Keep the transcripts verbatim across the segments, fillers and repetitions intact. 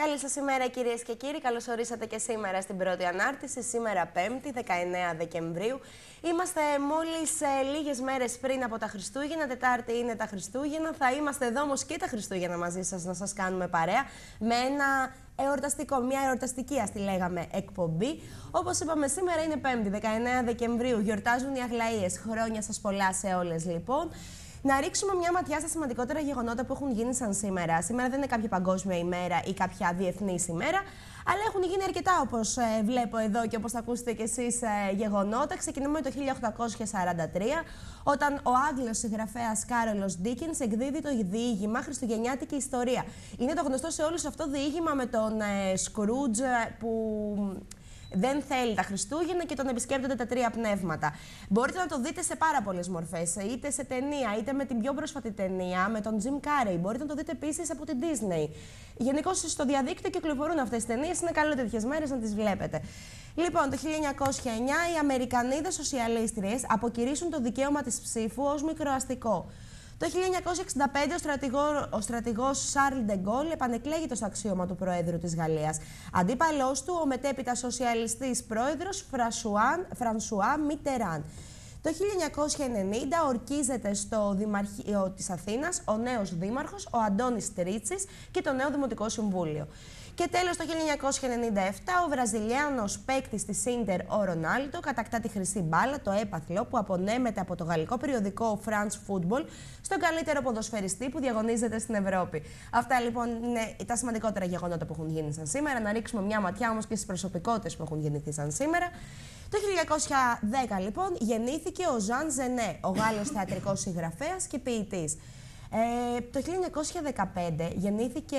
Καλή σας ημέρα, κυρίες και κύριοι. Καλώς ορίσατε και σήμερα στην πρώτη ανάρτηση. Σήμερα Πέμπτη, δεκαεννέα Δεκεμβρίου. Είμαστε μόλις ε, λίγες μέρες πριν από τα Χριστούγεννα. Τετάρτη είναι τα Χριστούγεννα. Θα είμαστε εδώ όμως και τα Χριστούγεννα μαζί σας να σας κάνουμε παρέα με ένα εορταστικό, μια εορταστική ας τη λέγαμε εκπομπή. Όπως είπαμε, σήμερα είναι Πέμπτη, δεκαεννέα Δεκεμβρίου. Γιορτάζουν οι Αγλαΐες. Χρόνια σας πολλά σε όλες λοιπόν. Να ρίξουμε μια ματιά στα σημαντικότερα γεγονότα που έχουν γίνει σαν σήμερα. Σήμερα δεν είναι κάποια παγκόσμια ημέρα ή κάποια διεθνής ημέρα, αλλά έχουν γίνει αρκετά, όπως ε, βλέπω εδώ και όπως θα ακούσετε κι εσείς, ε, γεγονότα. Ξεκινούμε με το χίλια οκτακόσια σαράντα τρία, όταν ο Άγγλος συγγραφέας Κάρολος Ντίκινς εκδίδει το διήγημα Χριστουγεννιάτικη Ιστορία. Είναι το γνωστό σε όλους αυτό διήγημα με τον ε, Σκρούτζ που δεν θέλει τα Χριστούγεννα και τον επισκέπτονται τα τρία πνεύματα. Μπορείτε να το δείτε σε πάρα πολλές μορφές, είτε σε ταινία, είτε με την πιο πρόσφατη ταινία, με τον Τζιμ Κάρεϊ. Μπορείτε να το δείτε επίσης από την Disney. Γενικώς στο διαδίκτυο κυκλοφορούν αυτές τις ταινίες, είναι καλό τέτοιες μέρες να τις βλέπετε. Λοιπόν, το χίλια εννιακόσια εννιά οι Αμερικανίδες σοσιαλίστριες αποκηρύσσουν το δικαίωμα της ψήφου ως μικροαστικό. Το χίλια εννιακόσια εξήντα πέντε ο, στρατηγό, ο στρατηγός Σαρλ ντε Γκόλ επανεκλέγεται στο αξίωμα του Προέδρου της Γαλλίας. Αντίπαλός του, ο μετέπειτα σοσιαλιστής πρόεδρος Φρανσουά Μιτεράν. Το χίλια εννιακόσια ενενήντα ορκίζεται στο Δημαρχείο της Αθήνας ο νέος δήμαρχος, ο Αντώνης Τρίτσης, και το νέο Δημοτικό Συμβούλιο. Και τέλος, το χίλια εννιακόσια ενενήντα επτά, ο Βραζιλιάνος παίκτης της Ίντερ, ο Ρονάλντο, κατακτά τη χρυσή μπάλα, το έπαθλο που απονέμεται από το γαλλικό περιοδικό France Football στον καλύτερο ποδοσφαιριστή που διαγωνίζεται στην Ευρώπη. Αυτά λοιπόν είναι τα σημαντικότερα γεγονότα που έχουν γίνει σαν σήμερα. Να ρίξουμε μια ματιά όμως και στις προσωπικότητες που έχουν γεννηθεί σαν σήμερα. Το χίλια εννιακόσια δέκα λοιπόν γεννήθηκε ο Ζαν Ζενέ, ο Γάλλος θεατρικός συγγραφέας και ποιητής. Ε, το χίλια εννιακόσια δεκαπέντε γεννήθηκε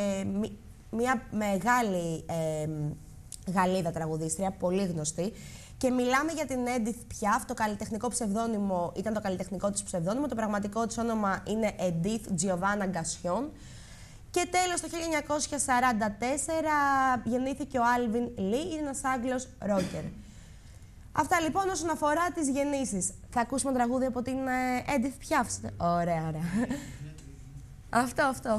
μια μεγάλη ε, Γαλλίδα τραγουδίστρια, πολύ γνωστή, και μιλάμε για την Edith Piaf. Το καλλιτεχνικό ψευδόνυμο ήταν το καλλιτεχνικό της ψευδόνυμο, το πραγματικό της όνομα είναι Edith Giovanna Gassion. Και τέλος, το χίλια εννιακόσια σαράντα τέσσερα γεννήθηκε ο Alvin Lee, είναι ένας Άγγλος ρόκερ. Αυτά λοιπόν όσον αφορά τις γεννήσεις. Θα ακούσουμε τραγούδι από την Edith Piaf. Ωραία, ωραία. Αυτό, αυτό.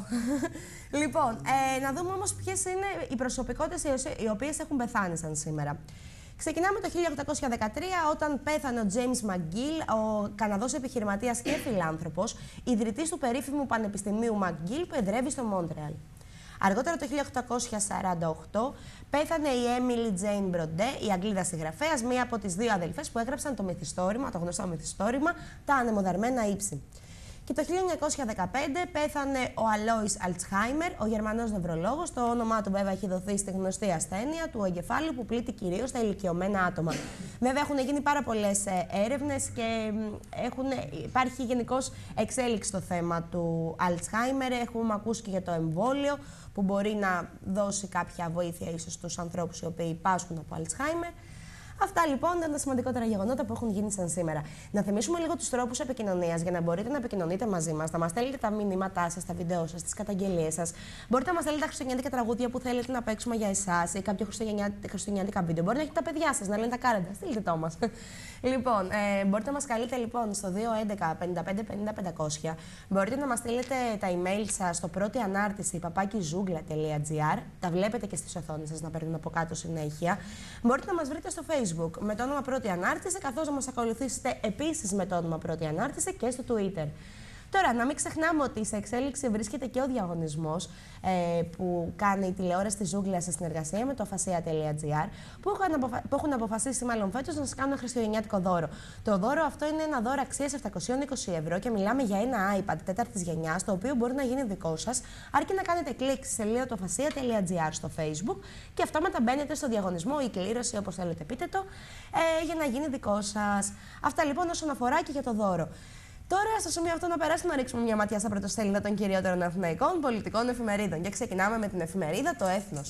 Λοιπόν, ε, να δούμε όμως ποιες είναι οι προσωπικότητες οι οποίες έχουν πεθάνει σαν σήμερα. Ξεκινάμε το χίλια οκτακόσια δεκατρία, όταν πέθανε ο James McGill, ο Καναδός επιχειρηματίας και φιλάνθρωπος, ιδρυτής του περίφημου Πανεπιστημίου McGill που εδρεύει στο Μόντρεαλ. Αργότερα, το χίλια οκτακόσια σαράντα οκτώ, πέθανε η Emily Jane Brontë, η Αγγλίδα συγγραφέας, μία από τις δύο αδελφές που έγραψαν το μυθιστόρημα, το γνωστό μυθιστόρημα «Τα ανεμοδαρμένα ύψη». Και το χίλια εννιακόσια δεκαπέντε πέθανε ο Αλόις Αλτσχάιμερ, ο Γερμανός νευρολόγος. Το όνομά του βέβαια έχει δοθεί στη γνωστή ασθένεια του εγκεφάλου που πλήττει κυρίως τα ηλικιωμένα άτομα. Βέβαια έχουν γίνει πάρα πολλές έρευνες και έχουν, υπάρχει γενικώς εξέλιξη στο θέμα του Αλτσχάιμερ. Έχουμε ακούσει και για το εμβόλιο που μπορεί να δώσει κάποια βοήθεια ίσως στους ανθρώπους οι οποίοι πάσχουν από Αλτσχάιμερ. Αυτά λοιπόν είναι τα σημαντικότερα γεγονότα που έχουν γίνει σαν σήμερα. Να θυμίσουμε λίγο τους τρόπους επικοινωνίας για να μπορείτε να επικοινωνείτε μαζί μας, να μας στέλνετε τα μηνύματά σας, τα βίντεο σας, τις καταγγελίες σας. Μπορείτε να μας στέλνετε τα χριστουγεννιάτικα τραγούδια που θέλετε να παίξουμε για εσάς ή κάποιο χριστουγεννιάτικα βίντεο. Μπορεί να έχετε τα παιδιά σας να λένε τα κάρεντα. Στείλτε το μας. Λοιπόν, ε, μπορείτε να μας καλείτε λοιπόν στο δύο έντεκα πενήντα πέντε πενήντα πεντακόσια. Μπορείτε να μας στείλετε τα email σας στο πρώτη ανάρτηση παπάκι ζούγκλα τελεία gr. Τα βλέπετε και στις οθόνες σας να παίρνουν από κάτω συνέχεια. Μπορείτε να μας βρείτε στο Facebook με το όνομα Πρώτη Ανάρτηση, καθώς να μας ακολουθήσετε επίσης με το όνομα Πρώτη Ανάρτηση και στο Twitter. Τώρα, να μην ξεχνάμε ότι σε εξέλιξη βρίσκεται και ο διαγωνισμός ε, που κάνει η τηλεόραση της Ζούγκλας σε συνεργασία με το αφασία τελεία gr, που, που έχουν αποφασίσει μάλλον φέτος να σας κάνουν ένα χριστουγεννιάτικο δώρο. Το δώρο αυτό είναι ένα δώρο αξίας επτακόσια είκοσι ευρώ και μιλάμε για ένα iPad τέταρτης γενιάς, το οποίο μπορεί να γίνει δικό σας, αρκεί να κάνετε κλικ στη σελίδα του αφασία τελεία gr στο Facebook και αυτόματα μπαίνετε στο διαγωνισμό ή κλήρωση, όπως θέλετε πείτε το, ε, για να γίνει δικό σας. Αυτά λοιπόν όσον αφορά και για το δώρο. Τώρα, στο σημείο αυτό, να περάσουμε να ρίξουμε μια ματιά στα πρωτοσέλιδα των κυριότερων αθηναϊκών πολιτικών εφημερίδων. Και ξεκινάμε με την εφημερίδα Το Έθνος.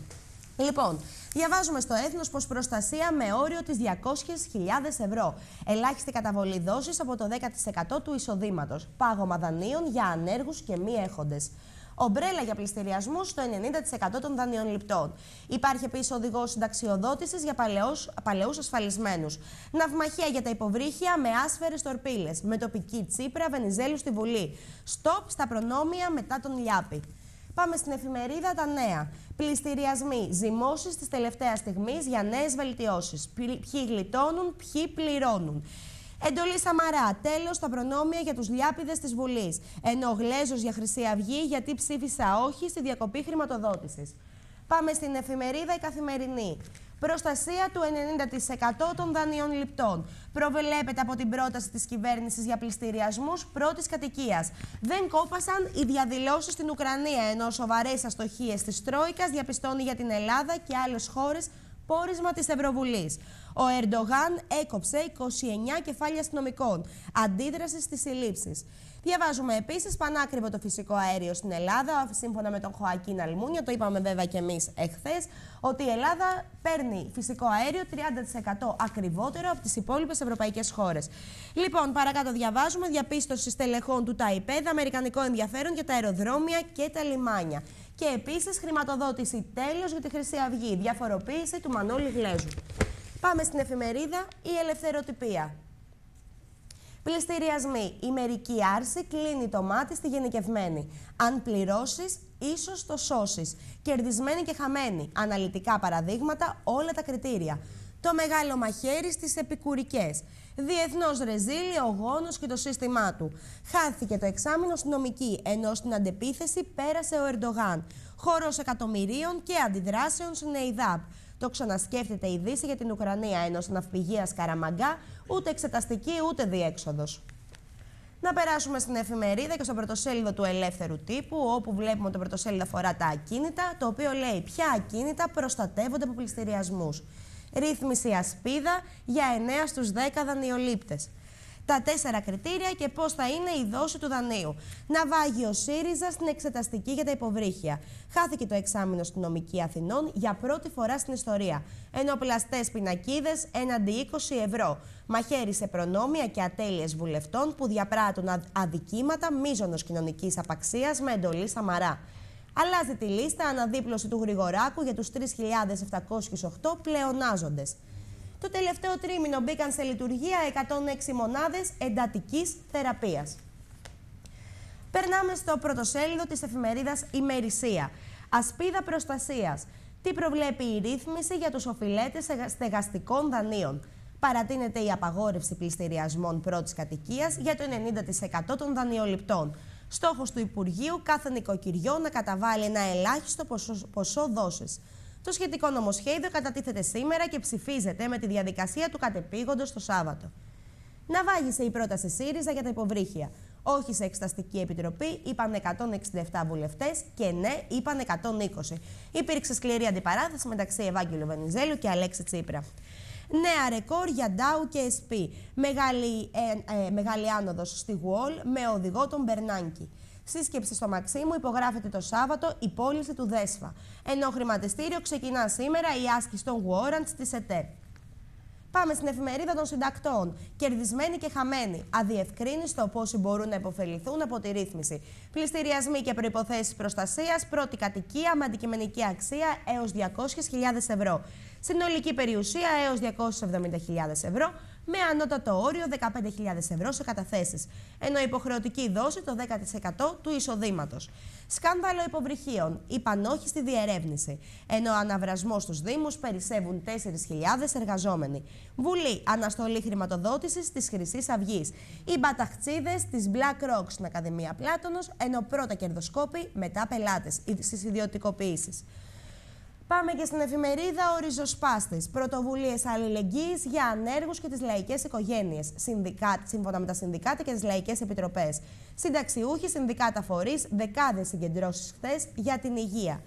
Λοιπόν, διαβάζουμε στο Έθνος πως προστασία με όριο τις διακόσιες χιλιάδες ευρώ. Ελάχιστη καταβολή δόσης από το δέκα τοις εκατό του εισοδήματος. Πάγωμα δανείων για ανέργους και μη έχοντες. Ομπρέλα για πληστηριασμού στο ενενήντα τοις εκατό των δανειοληπτών. Υπάρχει επίσης οδηγός συνταξιοδότησης για παλαιούς ασφαλισμένους. Ναυμαχία για τα υποβρύχια με άσφαιρες τορπίλες. Με τοπική Τσίπρα Βενιζέλου στη Βουλή. Στοπ στα προνόμια μετά τον Λιάπη. Πάμε στην εφημερίδα Τα Νέα. Πληστηριασμοί, ζυμώσεις της τελευταίας στιγμής για νέες βελτιώσεις. Ποιοι γλιτώνουν, ποιοι πληρώνουν. Εντολή Σαμαρά, τέλος στα προνόμια για τους λιάπηδες της Βουλής. Ενώ Γλέζος για Χρυσή Αυγή γιατί ψήφισα όχι στη διακοπή χρηματοδότησης. Πάμε στην εφημερίδα Η Καθημερινή. Προστασία του ενενήντα τοις εκατό των δανείων ληπτών. Προβλέπεται από την πρόταση της κυβέρνησης για πληστηριασμούς πρώτης κατοικίας. Δεν κόπασαν οι διαδηλώσεις στην Ουκρανία, ενώ σοβαρές αστοχίες της Τρόικας διαπιστώνει για την Ελλάδα και άλλες χώρες πόρισμα της Ευρωβουλής. Ο Ερντογάν έκοψε είκοσι εννέα κεφάλια αστυνομικών. Αντίδραση στις συλλήψεις. Διαβάζουμε επίσης πανάκριβο το φυσικό αέριο στην Ελλάδα, σύμφωνα με τον Χωακίν Αλμούνια, το είπαμε βέβαια και εμείς εχθές, ότι η Ελλάδα παίρνει φυσικό αέριο τριάντα τοις εκατό ακριβότερο από τις υπόλοιπες ευρωπαϊκές χώρες. Λοιπόν, παρακάτω διαβάζουμε διαπίστωση στελεχών του ΤΑΙΠΕΔ, αμερικανικό ενδιαφέρον για τα αεροδρόμια και τα λιμάνια. Και επίσης χρηματοδότηση τέλος για τη Χρυσή Αυγή, διαφοροποίηση του Μανώλη Γλέζου. Πάμε στην εφημερίδα Η Ελευθεροτυπία. Πληστηριασμοί. Η μερική άρση κλείνει το μάτι στη γενικευμένη. Αν πληρώσεις, ίσως το σώσεις. Κερδισμένοι και χαμένοι. Αναλυτικά παραδείγματα, όλα τα κριτήρια. Το μεγάλο μαχαίρι στις επικουρικές. Διεθνώς ρεζίλι, ο γόνος και το σύστημά του. Χάθηκε το εξάμηνο στην νομική, ενώ στην αντεπίθεση πέρασε ο Ερντογάν. Χώρος εκατομμυρίων και αντιδράσεων στην ΕΙΔΑΠ. Το ξανασκέφτεται η Δύση για την Ουκρανία, ενώ στην ναυπηγεία Σκαραμαγκά ούτε εξεταστική ούτε διέξοδος. Να περάσουμε στην εφημερίδα και στο πρωτοσέλιδο του Ελεύθερου Τύπου, όπου βλέπουμε ότι το πρωτοσέλιδο αφορά τα ακίνητα, το οποίο λέει ποια ακίνητα προστατεύονται από πληστηριασμούς. Ρύθμιση ασπίδα για εννέα στους δέκα δανειολήπτες. Τα τέσσερα κριτήρια και πώς θα είναι η δόση του δανείου. Ναυάγιο ΣΥΡΙΖΑ στην εξεταστική για τα υποβρύχια. Χάθηκε το εξάμηνο στην νομική Αθηνών για πρώτη φορά στην ιστορία. Ενώ πλαστές πινακίδες έναντι είκοσι ευρώ. Μαχαίρι σε προνόμια και ατέλειες βουλευτών που διαπράττουν αδικήματα μείζωνος κοινωνικής απαξίας με εντολή Σαμαρά. Αλλάζει τη λίστα αναδίπλωση του Γρηγοράκου για τους τρεις χιλιάδες επτακόσιους οκτώ πλεονάζοντες. Το τελευταίο τρίμηνο μπήκαν σε λειτουργία εκατόν έξι μονάδες εντατικής θεραπείας. Περνάμε στο πρωτοσέλιδο της εφημερίδας Ημερησία. Ασπίδα προστασίας. Τι προβλέπει η ρύθμιση για τους οφειλέτες στεγαστικών δανείων. Παρατείνεται η απαγόρευση πληστηριασμών πρώτης κατοικίας για το ενενήντα τοις εκατό των δανειοληπτών. Στόχος του Υπουργείου κάθε νοικοκυριό να καταβάλει ένα ελάχιστο ποσό, ποσό δόσης. Το σχετικό νομοσχέδιο κατατίθεται σήμερα και ψηφίζεται με τη διαδικασία του κατεπήγοντος το Σάββατο. Ναυάγησε η πρόταση ΣΥΡΙΖΑ για τα υποβρύχια. Όχι σε εξεταστική επιτροπή, είπαν εκατόν εξήντα επτά βουλευτές και ναι, είπαν εκατόν είκοσι. Υπήρξε σκληρή αντιπαράθεση μεταξύ Ευάγγελου Βενιζέλου και Αλέξη Τσίπρα. Νέα ρεκόρ για Ντάου και ες πι. Μεγάλη, ε, ε, μεγάλη άνοδος στη Γουόλ με οδηγό τον Μπερνάνκι. Σύσκεψη στο Μαξίμου υπογράφεται το Σάββατο η πώληση του ΔΕΣΦΑ. Ενώ χρηματιστήριο ξεκινά σήμερα η άσκηση των warrants της ΕΤΕ. Πάμε στην εφημερίδα των συντακτών. Κερδισμένοι και χαμένοι. Αδιευκρίνιστο πόσοι μπορούν να υποφεληθούν από τη ρύθμιση. Πληστηριασμοί και προϋποθέσεις προστασίας, πρώτη κατοικία με αντικειμενική αξία έως διακόσιες χιλιάδες ευρώ. Συνολική περιουσία έως διακόσιες εβδομήντα χιλιάδες ευρώ, με ανώτατο όριο δεκαπέντε χιλιάδες ευρώ σε καταθέσεις, ενώ υποχρεωτική δόση το δέκα τοις εκατό του εισοδήματος. Σκάνδαλο υποβρυχίων, είπαν όχι στη διερεύνηση, ενώ αναβρασμό στους Δήμους περισσεύουν τέσσερις χιλιάδες εργαζόμενοι. Βουλή, αναστολή χρηματοδότησης της Χρυσής Αυγής. Οι μπαταχτσίδες της BlackRock στην Ακαδημία Πλάτωνος, ενώ πρώτα κερδοσκόποι, μετά πελάτες στις ιδιωτικοποιήσεις. Πάμε και στην εφημερίδα Ο Ριζοσπάστης. Πρωτοβουλίες αλληλεγγύης για ανέργους και τις λαϊκές οικογένειες. Συνδικάτα, σύμφωνα με τα συνδικάτα και τις λαϊκές επιτροπές. Συνταξιούχοι, συνδικάτα φορείς, δεκάδες συγκεντρώσεις χθες για την υγεία.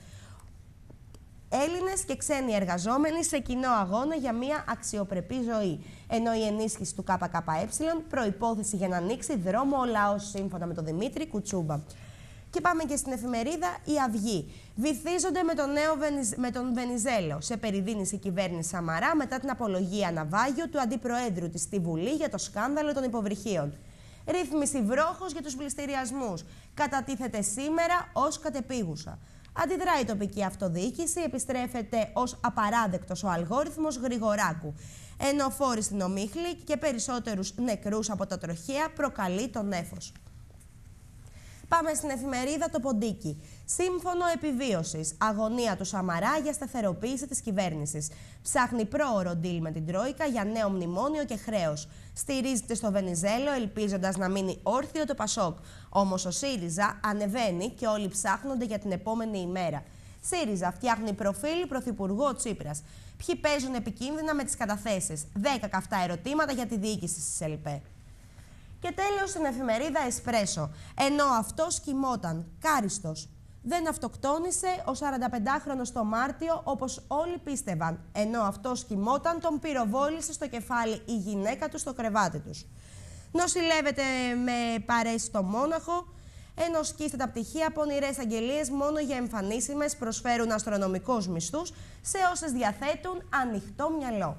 Έλληνες και ξένοι εργαζόμενοι σε κοινό αγώνα για μια αξιοπρεπή ζωή. Ενώ η ενίσχυση του ΚΚΕ προϋπόθεση για να ανοίξει δρόμο ο λαός, σύμφωνα με τον Δημήτρη Κουτσούμπα. Και πάμε και στην εφημερίδα Η Αυγή. Βυθίζονται με τον, νέο Βενιζ... με τον Βενιζέλο σε περιδίνηση κυβέρνηση Σαμαρά μετά την απολογία ναυάγιο του αντιπροέδρου της στη Βουλή για το σκάνδαλο των υποβρυχίων. Ρύθμιση βρόχος για τους πληστηριασμούς. Κατατίθεται σήμερα ως κατεπίγουσα. Αντιδράει η τοπική αυτοδιοίκηση, επιστρέφεται ως απαράδεκτος ο αλγόριθμος Γρηγοράκου. Ενώ φόροι στην ομίχλη και περισσότερους νεκρούς από τα τροχαία προκαλεί το νέφος. Πάμε στην εφημερίδα Το Ποντίκι. Σύμφωνο επιβίωσης. Αγωνία του Σαμαρά για σταθεροποίηση της κυβέρνησης. Ψάχνει πρόωρο ντύλ με την Τρόικα για νέο μνημόνιο και χρέος. Στηρίζεται στο Βενιζέλο, ελπίζοντας να μείνει όρθιο το Πασόκ. Όμως ο ΣΥΡΙΖΑ ανεβαίνει και όλοι ψάχνονται για την επόμενη ημέρα. ΣΥΡΙΖΑ φτιάχνει προφίλ πρωθυπουργό Τσίπρας. Ποιοι παίζουν επικίνδυνα με τις καταθέσεις. δέκα καυτά ερωτήματα για τη διοίκηση της ΕΛΠΕ. Και τέλος στην εφημερίδα Εσπρέσο. Ενώ αυτός κοιμόταν, κάριστος. Δεν αυτοκτόνησε ο σαρανταπεντάχρονος το Μάρτιο όπως όλοι πίστευαν. Ενώ αυτός κοιμόταν, τον πυροβόλησε στο κεφάλι η γυναίκα του στο κρεβάτι τους. Νοσηλεύεται με παρέες στο Μόναχο. Ενώ σκίστε τα πτυχία, πονηρές αγγελίες μόνο για εμφανίσιμες προσφέρουν αστρονομικούς μισθούς σε όσες διαθέτουν ανοιχτό μυαλό.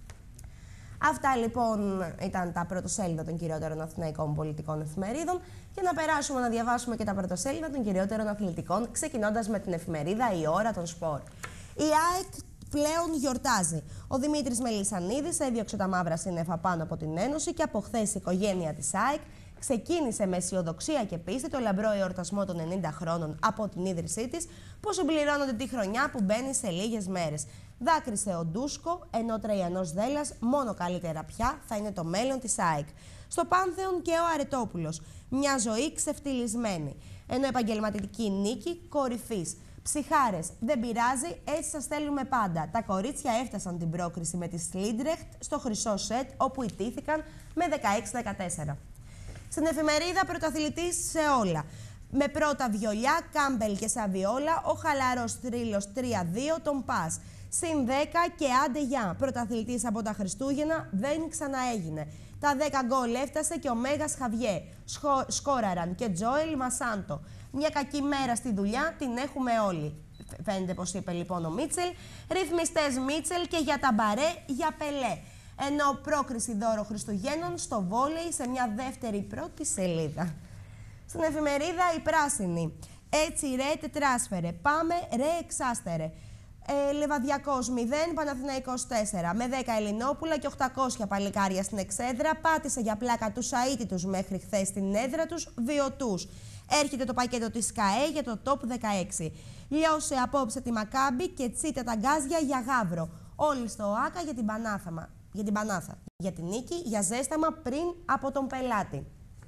Αυτά λοιπόν ήταν τα πρωτοσέλιδα των κυριότερων αθηναϊκών πολιτικών εφημερίδων. Και να περάσουμε να διαβάσουμε και τα πρωτοσέλιδα των κυριότερων αθλητικών, ξεκινώντας με την εφημερίδα Η Ώρα των Σπορ. Η ΑΕΚ πλέον γιορτάζει. Ο Δημήτρης Μελισσανίδης έδιωξε τα μαύρα σύννεφα πάνω από την Ένωση και από χθες η οικογένεια της ΑΕΚ ξεκίνησε με αισιοδοξία και πίστη το λαμπρό εορτασμό των ενενήντα χρόνων από την ίδρυσή της, που συμπληρώνονται τη χρονιά που μπαίνει σε λίγες μέρες. Δάκρυσε ο Ντούσκο, ενώ Τραϊανός Δέλλας, μόνο καλύτερα πια θα είναι το μέλλον της ΑΕΚ. Στο Πάνθεον και ο Αρετόπουλος, μια ζωή ξεφτυλισμένη. Ενώ επαγγελματική νίκη κορυφής. Ψυχάρες, δεν πειράζει, έτσι σας στέλνουμε πάντα. Τα κορίτσια έφτασαν την πρόκριση με τη Σλίντρεχτ στο χρυσό σετ, όπου ιτήθηκαν με δεκαέξι δεκατέσσερα. Στην εφημερίδα Πρωταθλητής σε όλα. Με πρώτα βιολιά, Κάμπελ και Σαβιόλα, ο χαλαρός θρύλος τρία δύο τον Πας. Συν δέκα και άντε γεια. Πρωταθλητής από τα Χριστούγεννα δεν ξαναέγινε. Τα δέκα γκολ έφτασε και ο Μέγας Χαβιέ. Σχο... Σκόραραν και Τζόελ Μασάντο. Μια κακή μέρα στη δουλειά την έχουμε όλοι. Φαίνεται πως είπε λοιπόν ο Μίτσελ. Ρυθμιστές Μίτσελ και για τα μπαρέ για Πελέ. Ενώ πρόκριση δώρο Χριστουγέννων στο βόλεϊ σε μια δεύτερη πρώτη σελίδα. Στην εφημερίδα Η Πράσινη. Έτσι ρε τετράσφαιρε. Πάμε ρε εξάστερε. Ε, Λεβαδιακός μηδέν, Παναθηναϊκός τέσσερα. Με δέκα Ελληνόπουλα και οκτακόσια παλικάρια στην εξέδρα, πάτησε για πλάκα τους αίτητους μέχρι χθες στην έδρα τους βιωτούς. Έρχεται το πακέτο της ΚΑΕ για το Top δεκαέξι. Λιώσε απόψε τη Μακάμπη και τσίτα τα γκάζια για γάβρο. Όλοι στο ΟΑΚΑ για την Πανάθαμα. Για την Πανάθα. Για την νίκη, για ζέσταμα πριν από τον πελάτη.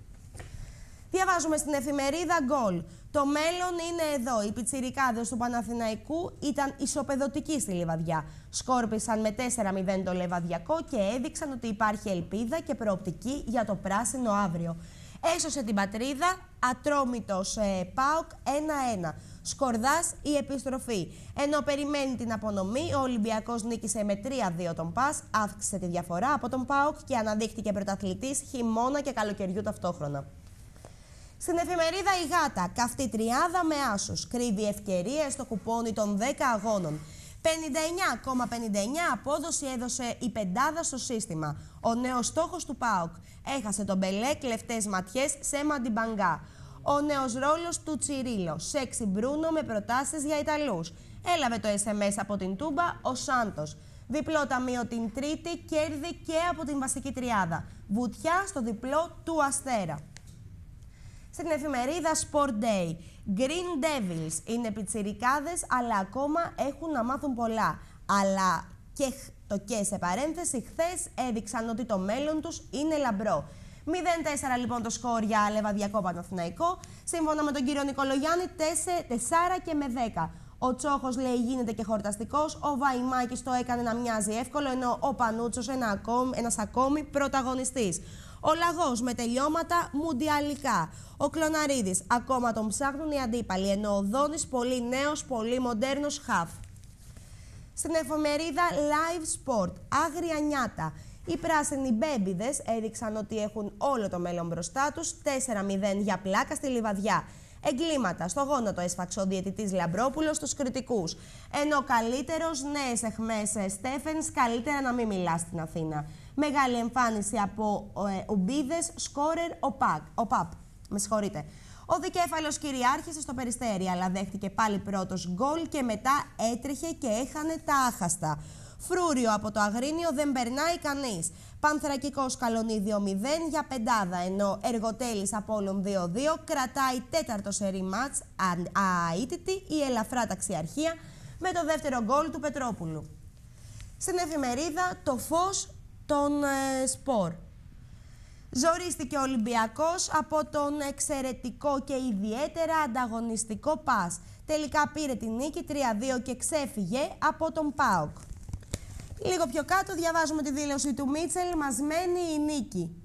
Διαβάζουμε στην εφημερίδα Γκολ. Το μέλλον είναι εδώ. Οι πιτσιρικάδες του Παναθηναϊκού ήταν ισοπεδωτικοί στη Λιβαδιά. Σκόρπισαν με τέσσερα μηδέν το Λεβαδιακό και έδειξαν ότι υπάρχει ελπίδα και προοπτική για το πράσινο αύριο. Έσωσε την πατρίδα, ατρόμητος ε, ΠΑΟΚ ένα ένα. Σκορδάς η επιστροφή. Ενώ περιμένει την απονομή, ο Ολυμπιακός νίκησε με τρία δύο τον ΠΑΣ, αύξησε τη διαφορά από τον ΠΑΟΚ και αναδείχθηκε πρωταθλητής χειμώνα και καλοκαιριού ταυτόχρονα. Στην εφημερίδα Η Γάτα, καυτή τριάδα με άσους, κρύβει ευκαιρίες στο κουπόνι των δέκα αγώνων. πενήντα εννιά κόμμα πενήντα εννιά απόδοση έδωσε η πεντάδα στο σύστημα. Ο νέος στόχος του ΠΑΟΚ έχασε τον Μπελέ κλεφτές ματιές σε Μαντιμπαγκά. Ο νέος ρόλος του Τσιρίλο, Σέξι Μπρούνο με προτάσεις για Ιταλούς. Έλαβε το ες εμ ες από την Τούμπα ο Σάντος. Διπλό ταμείο την Τρίτη, κέρδη και από την βασική τριάδα. Βουτιά στο διπλό του Αστέρα. Στην εφημερίδα Sport Day. Green Devils είναι πιτσιρικάδες, αλλά ακόμα έχουν να μάθουν πολλά. Αλλά και το και σε παρένθεση, χθες έδειξαν ότι το μέλλον τους είναι λαμπρό. μηδέν τέσσερα λοιπόν το σκορ για Λεβαδιακό Παναθηναϊκό. Σύμφωνα με τον κύριο Νικολογιάννη, τέσσερα και με δέκα. Ο Τσόχος λέει γίνεται και χορταστικός, ο Βαϊμάκης το έκανε να μοιάζει εύκολο, ενώ ο Πανούτσος ένα ακόμη, ένας ακόμη πρωταγωνιστής. Ο Λαγός με τελειώματα μουντιαλικά. Ο Κλωναρίδης ακόμα τον ψάχνουν οι αντίπαλοι, ενώ ο Δόνης πολύ νέος, πολύ μοντέρνος χαφ. Στην εφημερίδα Live Sport, άγρια νιάτα. Οι πράσινοι μπέμπιδες έδειξαν ότι έχουν όλο το μέλλον μπροστά τους, τέσσερα μηδέν για πλάκα στη Λιβαδιά. Εγκλήματα στο γόνατο έσφαξε ο διαιτητής Λαμπρόπουλος στους κριτικούς. Ενώ καλύτερος, νέες αιχμές Στέφενς, καλύτερα να μην μιλά στην Αθήνα. Μεγάλη εμφάνιση από ε, Ουμπίδες, σκόρερ ο, Πακ, ο Παπ. Με συγχωρείτε. Ο δικέφαλος κυριάρχησε στο Περιστέρι, αλλά δέχτηκε πάλι πρώτος γκολ και μετά έτρεχε και έχανε τα άχαστα. Φρούριο από το Αγρίνιο δεν περνάει κανείς. Πανθρακικός Καλονί δύο μηδέν για πεντάδα, ενώ Εργοτέλης Απόλλων δύο δύο κρατάει τέταρτο σερί μάτς ααίτητη η ελαφρά ταξιαρχία με το δεύτερο γκολ του Πετρόπουλου. Στην εφημερίδα το φως των ε, σπορ. Ζορίστηκε ο Ολυμπιακός από τον εξαιρετικό και ιδιαίτερα ανταγωνιστικό ΠΑΣ. Τελικά πήρε τη νίκη τρία δύο και ξέφυγε από τον ΠΑΟΚ. Λίγο πιο κάτω διαβάζουμε τη δήλωση του Μίτσελ, μας μένει η νίκη.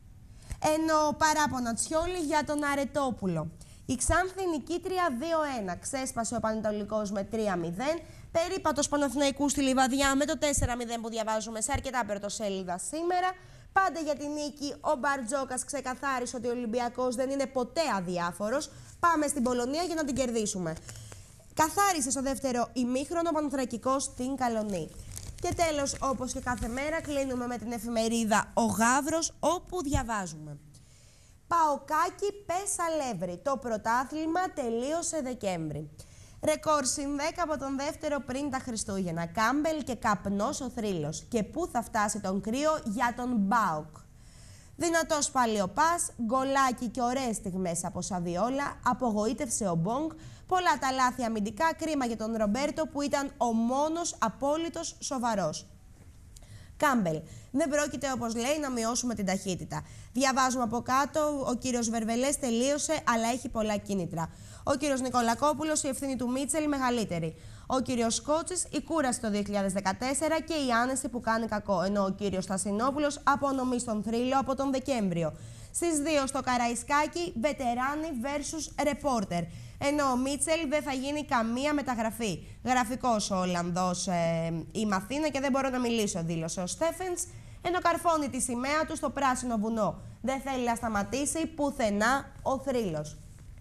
Ενώ παράπονα Τσιόλι για τον Αρετόπουλο. Η Ξάνθη νικήτρια δύο ένα, ξέσπασε ο Πανετολικός με τρία μηδέν, περίπατος Παναθηναϊκού στη Λιβαδιά με το τέσσερα μηδέν που διαβάζουμε σε αρκετά πρωτοσέλιδα σήμερα. Πάντα για την νίκη, ο Μπαρτζόκας ξεκαθάρισε ότι ο Ολυμπιακός δεν είναι ποτέ αδιάφορος. Πάμε στην Πολωνία για να την κερδίσουμε. Καθάρισε στο δεύτερο ημίχρονο Πανθρακικός στην Καλονί. Και τέλος, όπως και κάθε μέρα, κλείνουμε με την εφημερίδα Ο Γαύρος, όπου διαβάζουμε. Παοκάκι Πες Αλεύρι. Το πρωτάθλημα τελείωσε Δεκέμβρη. Ρεκόρ συν δέκα από τον δεύτερο πριν τα Χριστούγεννα. Κάμπελ και καπνός ο θρύλος. Και πού θα φτάσει τον κρύο για τον Μπάουκ. Δυνατός πάλι ο Πας, γκολάκι και ωραίες στιγμές από Σαβιόλα. Απογοήτευσε ο Μπόγκ. Πολλά τα λάθη αμυντικά, κρίμα για τον Ρομπέρτο που ήταν ο μόνος απόλυτος σοβαρός. Κάμπελ. Δεν πρόκειται, όπως λέει, να μειώσουμε την ταχύτητα. Διαβάζουμε από κάτω, ο κύριος Βερβελές τελείωσε, αλλά έχει πολλά κίνητρα. Ο κύριος Νικολακόπουλος, η ευθύνη του Μίτσελ μεγαλύτερη. Ο κύριος Σκότσης, η κούραση το δύο χιλιάδες δεκατέσσερα και η άνεση που κάνει κακό. Ενώ ο κύριος Στασινόπουλος, απονομή στον θρύλο από τον Δεκέμβριο. Στις δύο στο Καραϊσκάκι, βετεράνι versus reporter. Ενώ ο Μίτσελ δεν θα γίνει καμία μεταγραφή. Γραφικός ο Ολλανδός ε, η Μαθήνα και δεν μπορώ να μιλήσω, δήλωσε ο Στέφενς. Ενώ καρφώνει τη σημαία του στο πράσινο βουνό. Δεν θέλει να σταματήσει πουθενά ο θρύλος.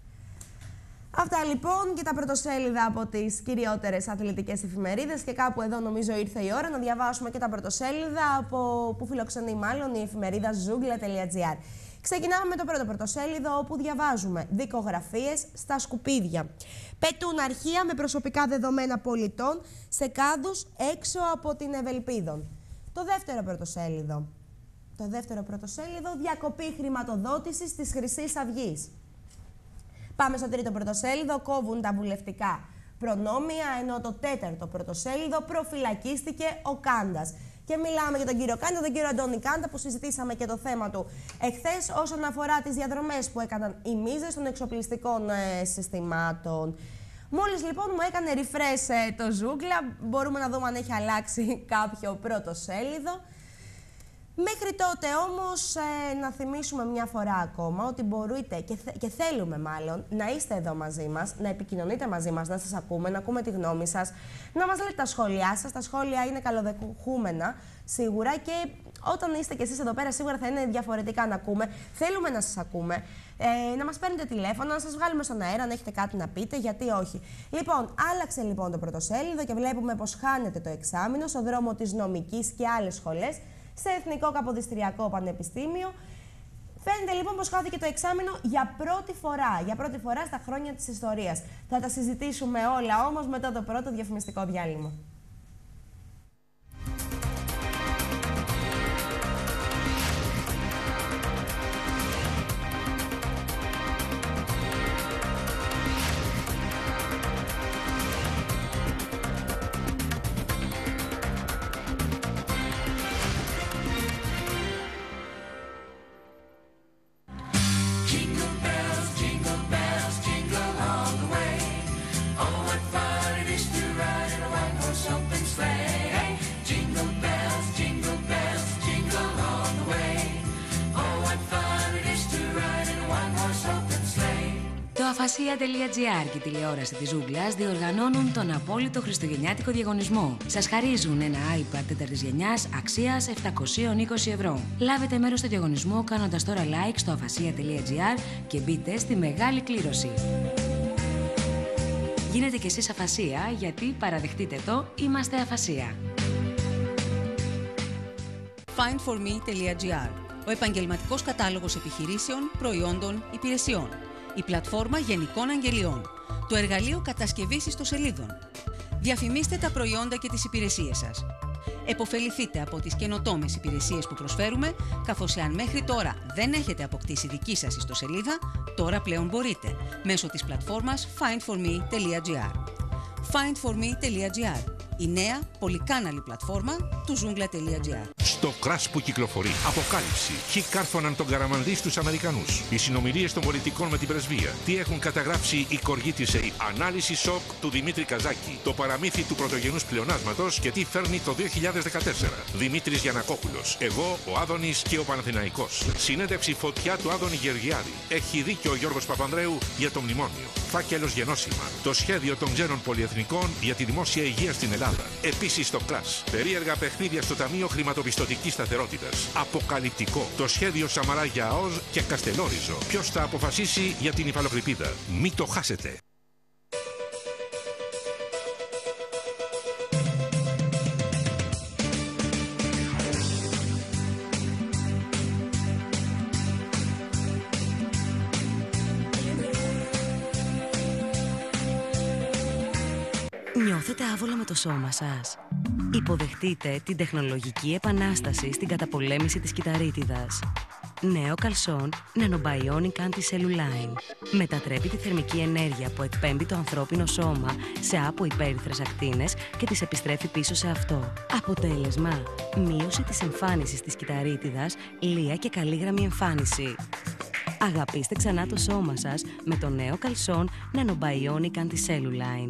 Αυτά λοιπόν και τα πρωτοσέλιδα από τις κυριότερες αθλητικές εφημερίδες και κάπου εδώ νομίζω ήρθε η ώρα να διαβάσουμε και τα πρωτοσέλιδα από που φιλοξενεί μάλλον η εφημερίδα ζούγκλα τελεία τζι άρ. Ξεκινάμε με το πρώτο πρωτοσέλιδο όπου διαβάζουμε δικογραφίες στα σκουπίδια. Πετούν αρχεία με προσωπικά δεδομένα πολιτών σε κάδους έξω από την Ευελπίδων. Το δεύτερο πρωτοσέλιδο. Το δεύτερο πρωτοσέλιδο διακοπή χρηματοδότησης της Χρυσής Αυγής. Πάμε στο τρίτο πρωτοσέλιδο, κόβουν τα βουλευτικά προνόμια, ενώ το τέταρτο πρωτοσέλιδο προφυλακίστηκε ο Κάντας. Και μιλάμε για τον κύριο Κάντα, τον κύριο Αντώνη Κάντα, που συζητήσαμε και το θέμα του εχθές όσον αφορά τις διαδρομές που έκαναν οι μίζες των εξοπλιστικών ε, συστημάτων. Μόλις λοιπόν μου έκανε refresh ε, το ζούγκλα, μπορούμε να δούμε αν έχει αλλάξει κάποιο πρωτοσέλιδο. Μέχρι τότε όμως ε, να θυμίσουμε μια φορά ακόμα ότι μπορείτε και, θε, και θέλουμε μάλλον να είστε εδώ μαζί μας, να επικοινωνείτε μαζί μας, να σας ακούμε, να ακούμε τη γνώμη σας, να μας λέτε τα σχόλιά σας. Τα σχόλια είναι καλοδεχούμενα σίγουρα και όταν είστε κι εσείς εδώ πέρα σίγουρα θα είναι διαφορετικά να ακούμε. Θέλουμε να σας ακούμε, ε, να μας παίρνετε τηλέφωνο, να σας βγάλουμε στον αέρα, αν έχετε κάτι να πείτε, γιατί όχι. Λοιπόν, άλλαξε λοιπόν το πρωτοσέλιδο και βλέπουμε πως χάνεται το εξάμηνο στο δρόμο της νομικής και άλλες σχολές. Σε Εθνικό Καποδιστριακό Πανεπιστήμιο. Φαίνεται λοιπόν πως χάθηκε το εξάμηνο για πρώτη φορά, για πρώτη φορά στα χρόνια της ιστορίας. Θα τα συζητήσουμε όλα όμως μετά το πρώτο διαφημιστικό διάλειμμα. Αφασία τελεία τζι άρ και η τηλεόραση της Ζούγκλας διοργανώνουν τον απόλυτο χριστουγεννιάτικο διαγωνισμό. Σας χαρίζουν ένα iPad τέταρτης γενιάς αξίας επτακόσια είκοσι ευρώ. Λάβετε μέρος στο διαγωνισμό κάνοντας τώρα like στο αφασία τελεία τζι άρ και μπείτε στη μεγάλη κλήρωση. Γίνετε κι εσείς Αφασία γιατί, παραδεχτείτε το, είμαστε Αφασία. φάιντ φορ μη τελεία τζι άρ. Ο επαγγελματικός κατάλογος επιχειρήσεων, προϊόντων, υπηρεσιών. Η πλατφόρμα γενικών αγγελιών. Το εργαλείο κατασκευής ιστοσελίδων. Διαφημίστε τα προϊόντα και τις υπηρεσίες σας. Εποφεληθείτε από τις καινοτόμες υπηρεσίες που προσφέρουμε, καθώς εάν μέχρι τώρα δεν έχετε αποκτήσει δική σας ιστοσελίδα, τώρα πλέον μπορείτε, μέσω της πλατφόρμας find for me τελεία gr. find for me τελεία gr, η νέα πολυκάναλη πλατφόρμα του ζούγκλα τελεία gr. Στο κρας που κυκλοφορεί. Αποκάλυψη. Ποιοι κάρφωναν τον Καραμανλή στους Αμερικανούς. Οι συνομιλίες των πολιτικών με την πρεσβεία. Τι έχουν καταγράψει οι κοργοί της ΕΕ. Ανάλυση σοκ του Δημήτρη Καζάκη. Το παραμύθι του πρωτογενούς πλεονάσματος και τι φέρνει το δύο χιλιάδες δεκατέσσερα. Δημήτρης Γιαννακόπουλος. Εγώ, ο Άδωνης και ο Παναθηναϊκός. Συνέντευξη φωτιά του Άδωνη Γεωργιάδη. Έχει δίκιο ο Γιώργος Παπανδρέου για το μνημόνιο. Φάκελος γενώσιμα. Το σχέδιο των ξένων πολυεθνικών για τη δημόσια υγεία στην Ελλάδα. Επίσης στο κρας. Περίεργα παιχνίδια στο Ταμείο Χρηματοπιστωτικής Σταθερότητας. Αποκαλυπτικό. Το σχέδιο Σαμαρά για ΑΟΣ και Καστελόριζο. Ποιος θα αποφασίσει για την υφαλοκρηπίδα. Μην το χάσετε. Νιώθετε άβολα με το σώμα σας? Υποδεχτείτε την τεχνολογική επανάσταση στην καταπολέμηση της κυταρίτιδας. Νέο καλσόν Nanobionic Anti-Cellulline. Μετατρέπει τη θερμική ενέργεια που εκπέμπει το ανθρώπινο σώμα σε αποϊπέρυθρες ακτίνες και τις επιστρέφει πίσω σε αυτό. Αποτέλεσμα, μείωση της εμφάνισης της κυταρίτιδας, λία και καλή εμφάνιση. Αγαπήστε ξανά το σώμα σας με το νέο καλσόν Nanobionic Anti-Cellulline.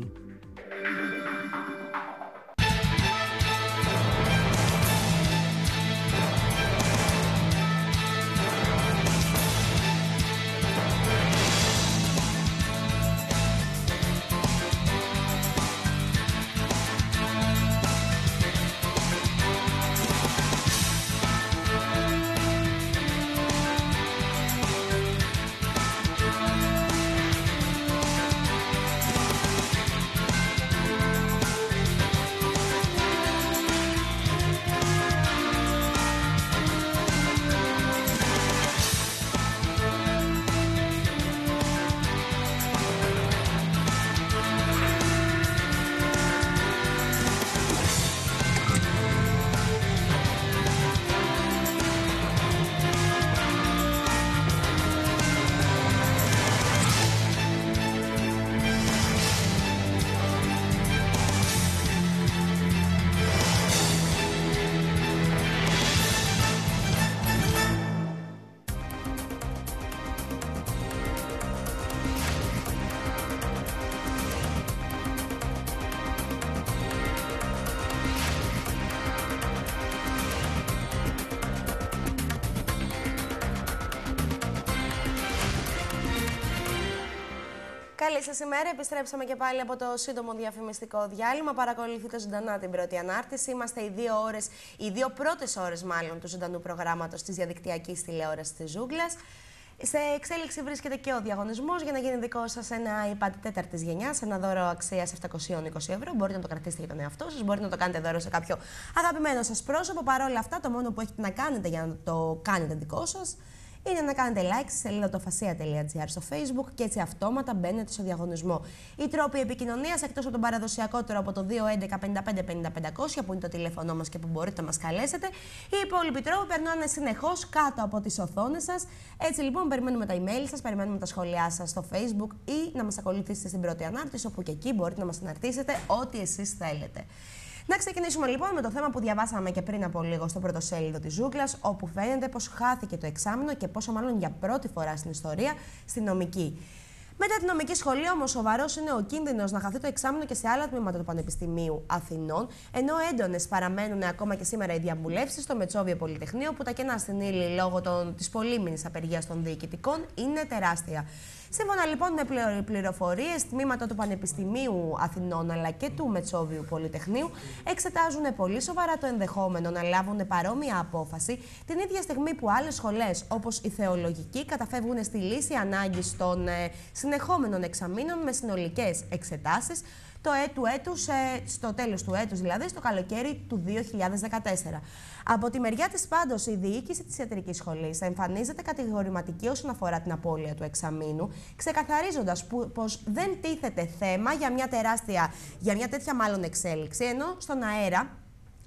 Καλή σας ημέρα. Επιστρέψαμε και πάλι από το σύντομο διαφημιστικό διάλειμμα. Παρακολουθείτε ζωντανά την πρώτη ανάρτηση. Είμαστε οι δύο ώρες, οι δύο πρώτες ώρες μάλλον του ζωντανού προγράμματος της διαδικτυακής τηλεόρασης της Ζούγκλας. Σε εξέλιξη βρίσκεται και ο διαγωνισμός για να γίνει δικό σας ένα iPad τέταρτης γενιάς, ένα δώρο αξίας επτακόσια είκοσι ευρώ. Μπορείτε να το κρατήσετε για τον εαυτό σας, μπορείτε να το κάνετε δώρο σε κάποιο αγαπημένο σας πρόσωπο. Παρ' όλα αυτά, το μόνο που έχετε να κάνετε για να το κάνετε δικό σας είναι να κάνετε like στη σελίδα του Ofasia τελεία gr στο Facebook και έτσι αυτόματα μπαίνετε στο διαγωνισμό. Οι τρόποι επικοινωνίας, εκτός από τον παραδοσιακό τρόπο το δύο έντεκα πενήντα πέντε πενήντα πεντακόσια που είναι το τηλέφωνό μας και που μπορείτε να μας καλέσετε, οι υπόλοιποι τρόποι περνάνε συνεχώς κάτω από τις οθόνες σας. Έτσι λοιπόν, περιμένουμε τα email σας, περιμένουμε τα σχόλιά σας στο Facebook ή να μας ακολουθήσετε στην πρώτη ανάρτηση, όπου και εκεί μπορείτε να μας αναρτήσετε ό,τι εσείς θέλετε. Να ξεκινήσουμε λοιπόν με το θέμα που διαβάσαμε και πριν από λίγο στο πρωτοσέλιδο της Ζούγκλας, όπου φαίνεται πως χάθηκε το εξάμηνο και πόσο μάλλον για πρώτη φορά στην ιστορία στη νομική. Μετά την νομική σχολή, όμως, σοβαρός είναι ο κίνδυνος να χαθεί το εξάμηνο και σε άλλα τμήματα του Πανεπιστημίου Αθηνών, ενώ έντονες παραμένουν ακόμα και σήμερα οι διαβουλεύσεις στο Μετσόβιο Πολυτεχνείο, που τα κενά στην ύλη λόγω της πολύμηνης απεργίας των διοικητικών είναι τεράστια. Σύμφωνα λοιπόν με πληροφορίες, τμήματα του Πανεπιστημίου Αθηνών αλλά και του Μετσόβιου Πολυτεχνείου εξετάζουν πολύ σοβαρά το ενδεχόμενο να λάβουν παρόμοια απόφαση την ίδια στιγμή που άλλες σχολές, όπως η Θεολογική, καταφεύγουν στη λύση ανάγκης των ε, συνεχόμενων εξαμήνων με συνολικές εξετάσεις το έ, του έτους, ε, στο τέλος του έτους, δηλαδή στο καλοκαίρι του δύο χιλιάδες δεκατέσσερα. Από τη μεριά της πάντως, η διοίκηση της ιατρικής σχολής εμφανίζεται κατηγορηματική όσον αφορά την απώλεια του εξαμήνου, ξεκαθαρίζοντας πως δεν τίθεται θέμα για μια τεράστια, για μια τέτοια μάλλον εξέλιξη, ενώ στον αέρα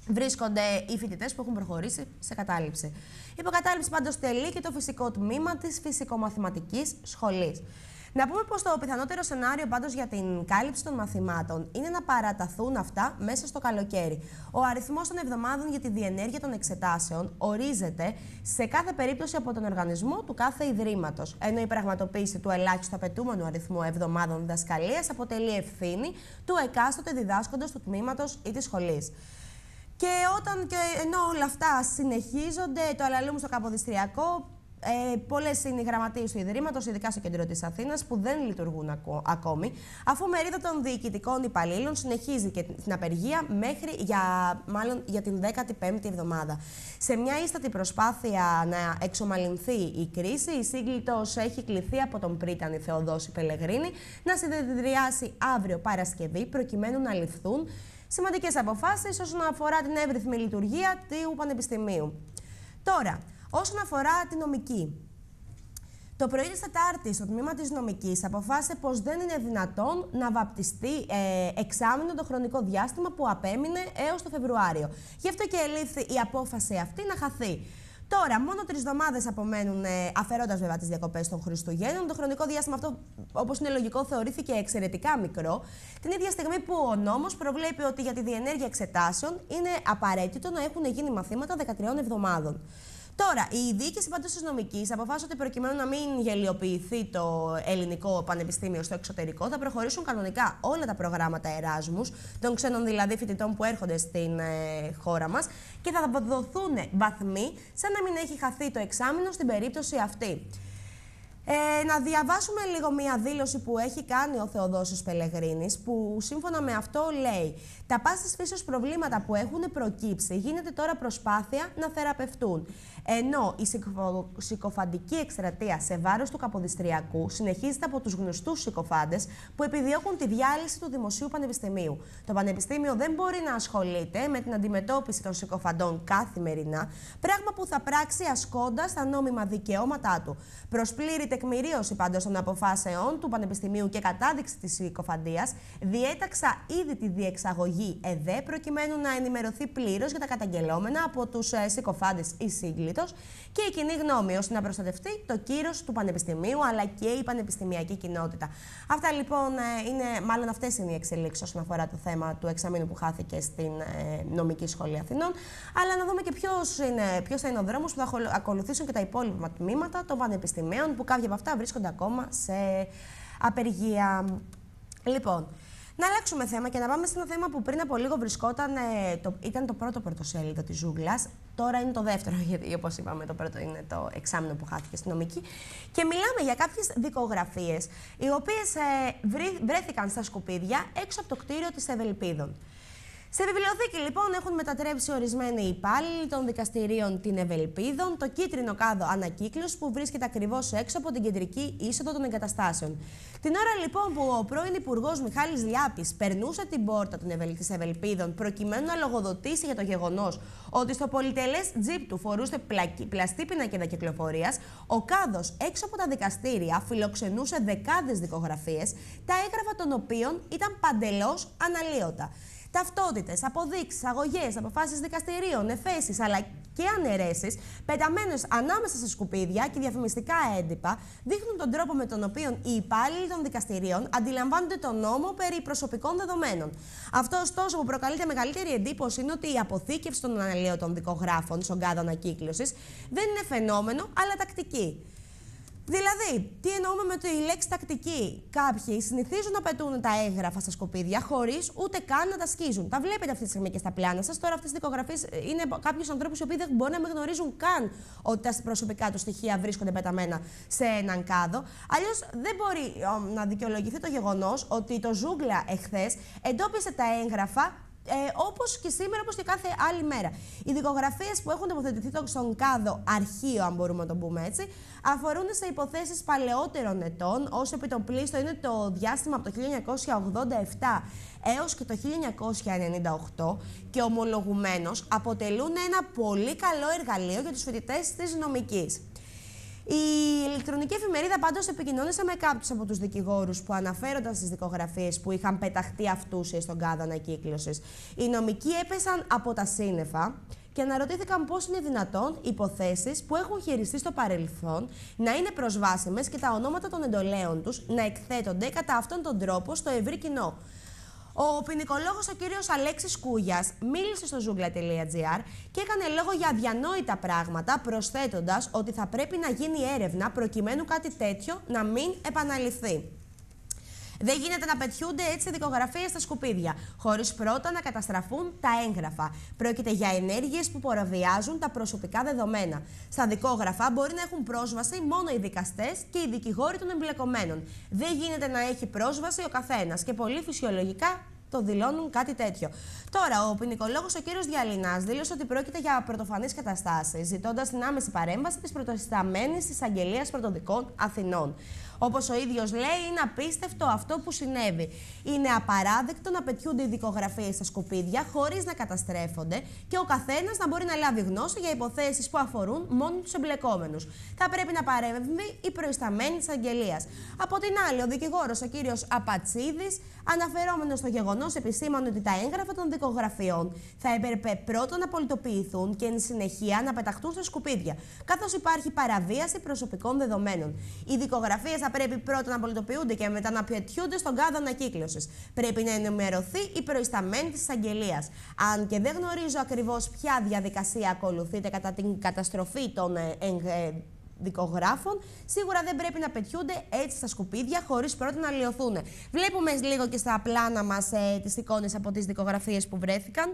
βρίσκονται οι φοιτητές που έχουν προχωρήσει σε κατάληψη. Υποκατάληψη πάντως τελεί και το φυσικό τμήμα της φυσικομαθηματικής σχολής. Να πούμε πως το πιθανότερο σενάριο πάντως για την κάλυψη των μαθημάτων είναι να παραταθούν αυτά μέσα στο καλοκαίρι. Ο αριθμός των εβδομάδων για τη διενέργεια των εξετάσεων ορίζεται σε κάθε περίπτωση από τον οργανισμό του κάθε ιδρύματος, ενώ η πραγματοποίηση του ελάχιστου απαιτούμενου αριθμού εβδομάδων διδασκαλίας αποτελεί ευθύνη του εκάστοτε διδάσκοντος του τμήματος ή της σχολής. Και όταν και ενώ όλα αυτά συνεχίζονται, το αλαλούμε στο Καποδιστριακό, ε, πολλές είναι οι γραμματείες του Ιδρύματος, ειδικά στο κέντρο της Αθήνας, που δεν λειτουργούν ακο, ακόμη, αφού μερίδα των διοικητικών υπαλλήλων συνεχίζει και την απεργία μέχρι για, μάλλον, για την δέκατη πέμπτη εβδομάδα. Σε μια ίστατη προσπάθεια να εξομαλυνθεί η κρίση, η Σύγκλιτος έχει κληθεί από τον πρίτανη Θεοδόση Πελεγρίνη να συνεδριάσει αύριο Παρασκευή, προκειμένου να ληφθούν σημαντικές αποφάσεις όσον αφορά την εύρυθμη λειτουργία του Πανεπιστημίου. Τώρα, όσον αφορά τη νομική. Το πρωί της Τετάρτης, το τμήμα της νομικής αποφάσισε πως δεν είναι δυνατόν να βαπτιστεί ε, εξάμηνο το χρονικό διάστημα που απέμεινε έως το Φεβρουάριο. Γι' αυτό και ελήφθη η απόφαση αυτή να χαθεί. Τώρα, μόνο τρεις εβδομάδες απομένουν, ε, αφαιρώντας βέβαια τις διακοπές των Χριστουγέννων. Το χρονικό διάστημα αυτό, όπως είναι λογικό, θεωρήθηκε εξαιρετικά μικρό. Την ίδια στιγμή που ο νόμος προβλέπει ότι για τη διενέργεια εξετάσεων είναι απαραίτητο να έχουν γίνει μαθήματα δεκατριών εβδομάδων. Τώρα, η διοίκηση πάντως της νομικής αποφάσισε ότι προκειμένου να μην γελιοποιηθεί το ελληνικό πανεπιστήμιο στο εξωτερικό, θα προχωρήσουν κανονικά όλα τα προγράμματα Εράσμους, των ξένων δηλαδή φοιτητών που έρχονται στην ε, χώρα μας, και θα δοθούν βαθμοί σαν να μην έχει χαθεί το εξάμηνο στην περίπτωση αυτή. Ε, να διαβάσουμε λίγο μία δήλωση που έχει κάνει ο Θεοδόσης Πελεγρίνης, που σύμφωνα με αυτό λέει: «Τα πάσης φύσεως προβλήματα που έχουν προκύψει γίνεται τώρα προσπάθεια να θεραπευτούν. Ενώ η συκοφαντική εκστρατεία σε βάρος του Καποδιστριακού συνεχίζεται από τους γνωστούς συκοφάντες που επιδιώκουν τη διάλυση του Δημοσίου Πανεπιστημίου. Το Πανεπιστήμιο δεν μπορεί να ασχολείται με την αντιμετώπιση των συκοφαντών καθημερινά, πράγμα που θα πράξει ασκώντας τα νόμιμα δικαιώματά του. Προς πλήρη τεκμηρίωση πάντως των αποφάσεων του Πανεπιστημίου και κατάδειξη της συκοφαντίας, διέταξα ήδη τη διεξαγωγή ΕΔΕ προκειμένου να ενημερωθεί πλήρως για τα καταγγελόμενα από τους συκοφάντες ή Σύγκλιτος και η κοινή γνώμη, ώστε να προστατευτεί το κύρος του Πανεπιστημίου αλλά και η πανεπιστημιακή κοινότητα». Αυτά λοιπόν είναι, μάλλον αυτές είναι οι εξελίξεις όσον αφορά το θέμα του εξαμήνου που χάθηκε στην Νομική Σχολή Αθηνών. Αλλά να δούμε και ποιος, είναι, ποιος θα είναι ο δρόμος που θα ακολουθήσουν και τα υπόλοιπα τμήματα των πανεπιστημίων, που κάποια από αυτά βρίσκονται ακόμα σε απεργία. Λοιπόν, να αλλάξουμε θέμα και να πάμε σε ένα θέμα που πριν από λίγο βρισκόταν, ε, το, ήταν το πρώτο πρωτοσέλιδο της Ζούγκλας. Τώρα είναι το δεύτερο, γιατί όπως είπαμε το πρώτο είναι το εξάμηνο που χάθηκε στη νομική. Και μιλάμε για κάποιες δικογραφίες, οι οποίες ε, βρή, βρέθηκαν στα σκουπίδια έξω από το κτίριο της Ευελπίδων. Σε βιβλιοθήκη, λοιπόν, έχουν μετατρέψει ορισμένοι υπάλληλοι των δικαστηρίων την Ευελπίδων το κίτρινο κάδο ανακύκλωση που βρίσκεται ακριβώς έξω από την κεντρική είσοδο των εγκαταστάσεων. Την ώρα, λοιπόν, που ο πρώην Υπουργός Μιχάλης Λιάπης περνούσε την πόρτα της Ευελπίδων προκειμένου να λογοδοτήσει για το γεγονός ότι στο πολυτελές τζιπ του φορούσε πλαστή πινακίδα κυκλοφορίας, ο κάδος έξω από τα δικαστήρια φιλοξενούσε δεκάδες δικογραφίες, τα έγγραφα των οποίων ήταν παντελώς αναλύωτα. Ταυτότητες, αποδείξεις, αγωγές, αποφάσεις δικαστηρίων, εφέσεις αλλά και αναιρέσεις, πεταμένες ανάμεσα σε σκουπίδια και διαφημιστικά έντυπα, δείχνουν τον τρόπο με τον οποίο οι υπάλληλοι των δικαστηρίων αντιλαμβάνονται τον νόμο περί προσωπικών δεδομένων. Αυτό, ωστόσο, που προκαλείται μεγαλύτερη εντύπωση είναι ότι η αποθήκευση των αναλύωτων δικογράφων στον κάδο ανακύκλωσης δεν είναι φαινόμενο, αλλά τακτική. Δηλαδή, τι εννοούμε με τη λέξη τακτική? Κάποιοι συνηθίζουν να πετούν τα έγγραφα στα σκουπίδια χωρίς ούτε καν να τα σκίζουν. Τα βλέπετε αυτή τη στιγμή και στα πλάνα σας. Τώρα, αυτές τις δικογραφίες είναι κάποιους ανθρώπους οι οποίοι δεν μπορεί να μην γνωρίζουν καν ότι τα προσωπικά του στοιχεία βρίσκονται πεταμένα σε έναν κάδο. Αλλιώς δεν μπορεί να δικαιολογηθεί το γεγονός ότι το Ζούγκλα εχθές εντόπισε τα έγγραφα. Ε, όπως και σήμερα, όπως και κάθε άλλη μέρα. Οι δικογραφίες που έχουν τοποθετηθεί στον κάδο αρχείο, αν μπορούμε να το πούμε έτσι, αφορούν σε υποθέσεις παλαιότερων ετών, όσο επιτοπλίστο είναι το διάστημα από το χίλια εννιακόσια ογδόντα επτά έως και το χίλια εννιακόσια ενενήντα οκτώ και ομολογουμένως αποτελούν ένα πολύ καλό εργαλείο για τους φοιτητές της νομικής. Η ηλεκτρονική εφημερίδα πάντως επικοινώνησε με κάποιους από τους δικηγόρους που αναφέρονταν στις δικογραφίες που είχαν πεταχτεί αυτούσιες στον κάδο ανακύκλωσης. Οι νομικοί έπεσαν από τα σύννεφα και αναρωτήθηκαν πώς είναι δυνατόν υποθέσεις που έχουν χειριστεί στο παρελθόν να είναι προσβάσιμες και τα ονόματα των εντολέων τους να εκθέτονται κατά αυτόν τον τρόπο στο ευρύ κοινό. Ο ποινικολόγος ο κύριος Αλέξης Κούγιας μίλησε στο ζούγκλα τελεία τζι άρ και έκανε λόγο για αδιανόητα πράγματα, προσθέτοντας ότι θα πρέπει να γίνει έρευνα προκειμένου κάτι τέτοιο να μην επαναληφθεί. Δεν γίνεται να πετιούνται έτσι δικογραφίες στα σκουπίδια, χωρίς πρώτα να καταστραφούν τα έγγραφα. Πρόκειται για ενέργειες που παραβιάζουν τα προσωπικά δεδομένα. Στα δικόγραφα μπορεί να έχουν πρόσβαση μόνο οι δικαστές και οι δικηγόροι των εμπλεκομένων. Δεν γίνεται να έχει πρόσβαση ο καθένας και πολύ φυσιολογικά το δηλώνουν κάτι τέτοιο. Τώρα, ο ποινικολόγος ο κύριος Διαλυνάς δήλωσε ότι πρόκειται για πρωτοφανείς καταστάσεις, ζητώντας την άμεση παρέμβαση της πρωτοσταμένης εισαγγελίας πρωτοδικών Αθηνών. Όπως ο ίδιος λέει, είναι απίστευτο αυτό που συνέβη. Είναι απαράδεκτο να πετιούνται οι δικογραφίες στα σκουπίδια χωρίς να καταστρέφονται και ο καθένας να μπορεί να λάβει γνώση για υποθέσεις που αφορούν μόνο τους εμπλεκόμενους. Θα πρέπει να παρέμβει η προϊσταμένη της αγγελίας. Από την άλλη, ο δικηγόρος ο κύριος Απατσίδης, αναφερόμενος στο γεγονός, επισήμανε ότι τα έγγραφα των δικογραφιών θα έπρεπε πρώτα να πολιτοποιηθούν και εν συνεχεία να πεταχτούν στα σκουπίδια, καθώς υπάρχει παραβίαση προσωπικών δεδομένων. Οι δικογραφίες θα πρέπει πρώτα να πολιτοποιούνται και μετά να πετιούνται στον κάδο ανακύκλωσης. Πρέπει να ενημερωθεί η προϊσταμένη της εισαγγελίας. Αν και δεν γνωρίζω ακριβώς ποια διαδικασία ακολουθείται κατά την καταστροφή των ε, ε, δικογράφων, σίγουρα δεν πρέπει να πετιούνται έτσι στα σκουπίδια χωρίς πρώτα να λιωθούν. Βλέπουμε λίγο και στα πλάνα μας ε, τις εικόνες από τις δικογραφίες που βρέθηκαν.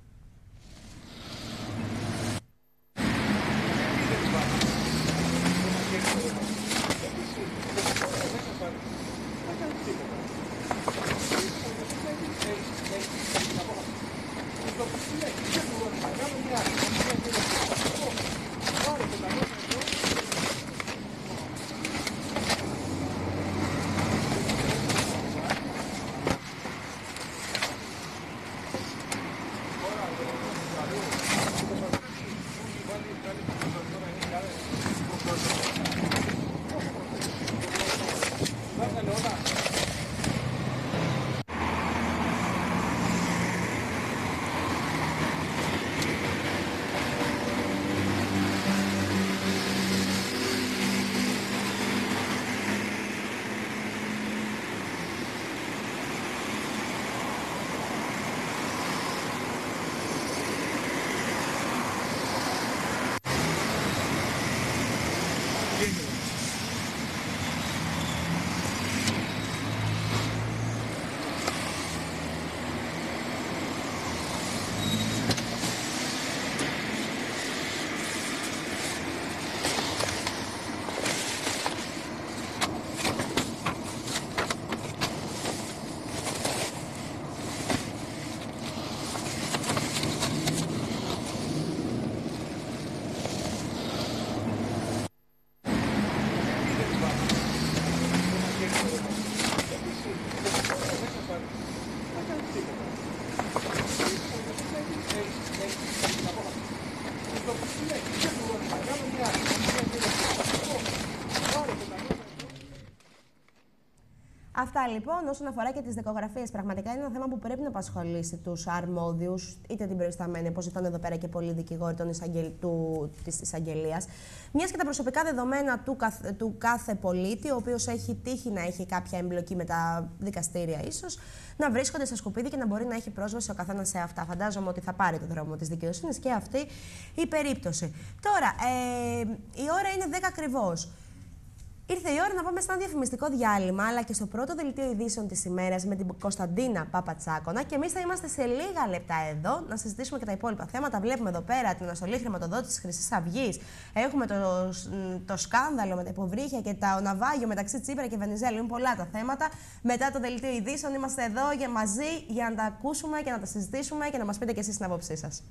Αυτά λοιπόν όσον αφορά και τις δικογραφίες. Πραγματικά είναι ένα θέμα που πρέπει να απασχολήσει τους αρμόδιους, είτε την προϊσταμένη, όπως ήταν εδώ πέρα και πολλοί δικηγόροι των εισαγγελ... του... της εισαγγελίας. Μιας και τα προσωπικά δεδομένα του, καθ... του κάθε πολίτη, ο οποίος έχει τύχει να έχει κάποια εμπλοκή με τα δικαστήρια, ίσως να βρίσκονται στα σκουπίδια και να μπορεί να έχει πρόσβαση ο καθένας σε αυτά. Φαντάζομαι ότι θα πάρει το δρόμο της δικαιοσύνης και αυτή η περίπτωση. Τώρα, ε... η ώρα είναι δέκα ακριβώς. Ήρθε η ώρα να πάμε σε ένα διαφημιστικό διάλειμμα, αλλά και στο πρώτο δελτίο ειδήσεων της ημέρας με την Κωνσταντίνα Παπατσάκονα. Και εμείς θα είμαστε σε λίγα λεπτά εδώ να συζητήσουμε και τα υπόλοιπα θέματα. Βλέπουμε εδώ πέρα την αναστολή χρηματοδότησης της Χρυσής Αυγής. Έχουμε το, το σκάνδαλο με τα υποβρύχια και το ναυάγιο μεταξύ Τσίπρα και Βενιζέλου. Είναι πολλά τα θέματα. Μετά το δελτίο ειδήσεων είμαστε εδώ για μαζί για να τα ακούσουμε και να τα συζητήσουμε και να μας πείτε και εσείς την άποψή σας.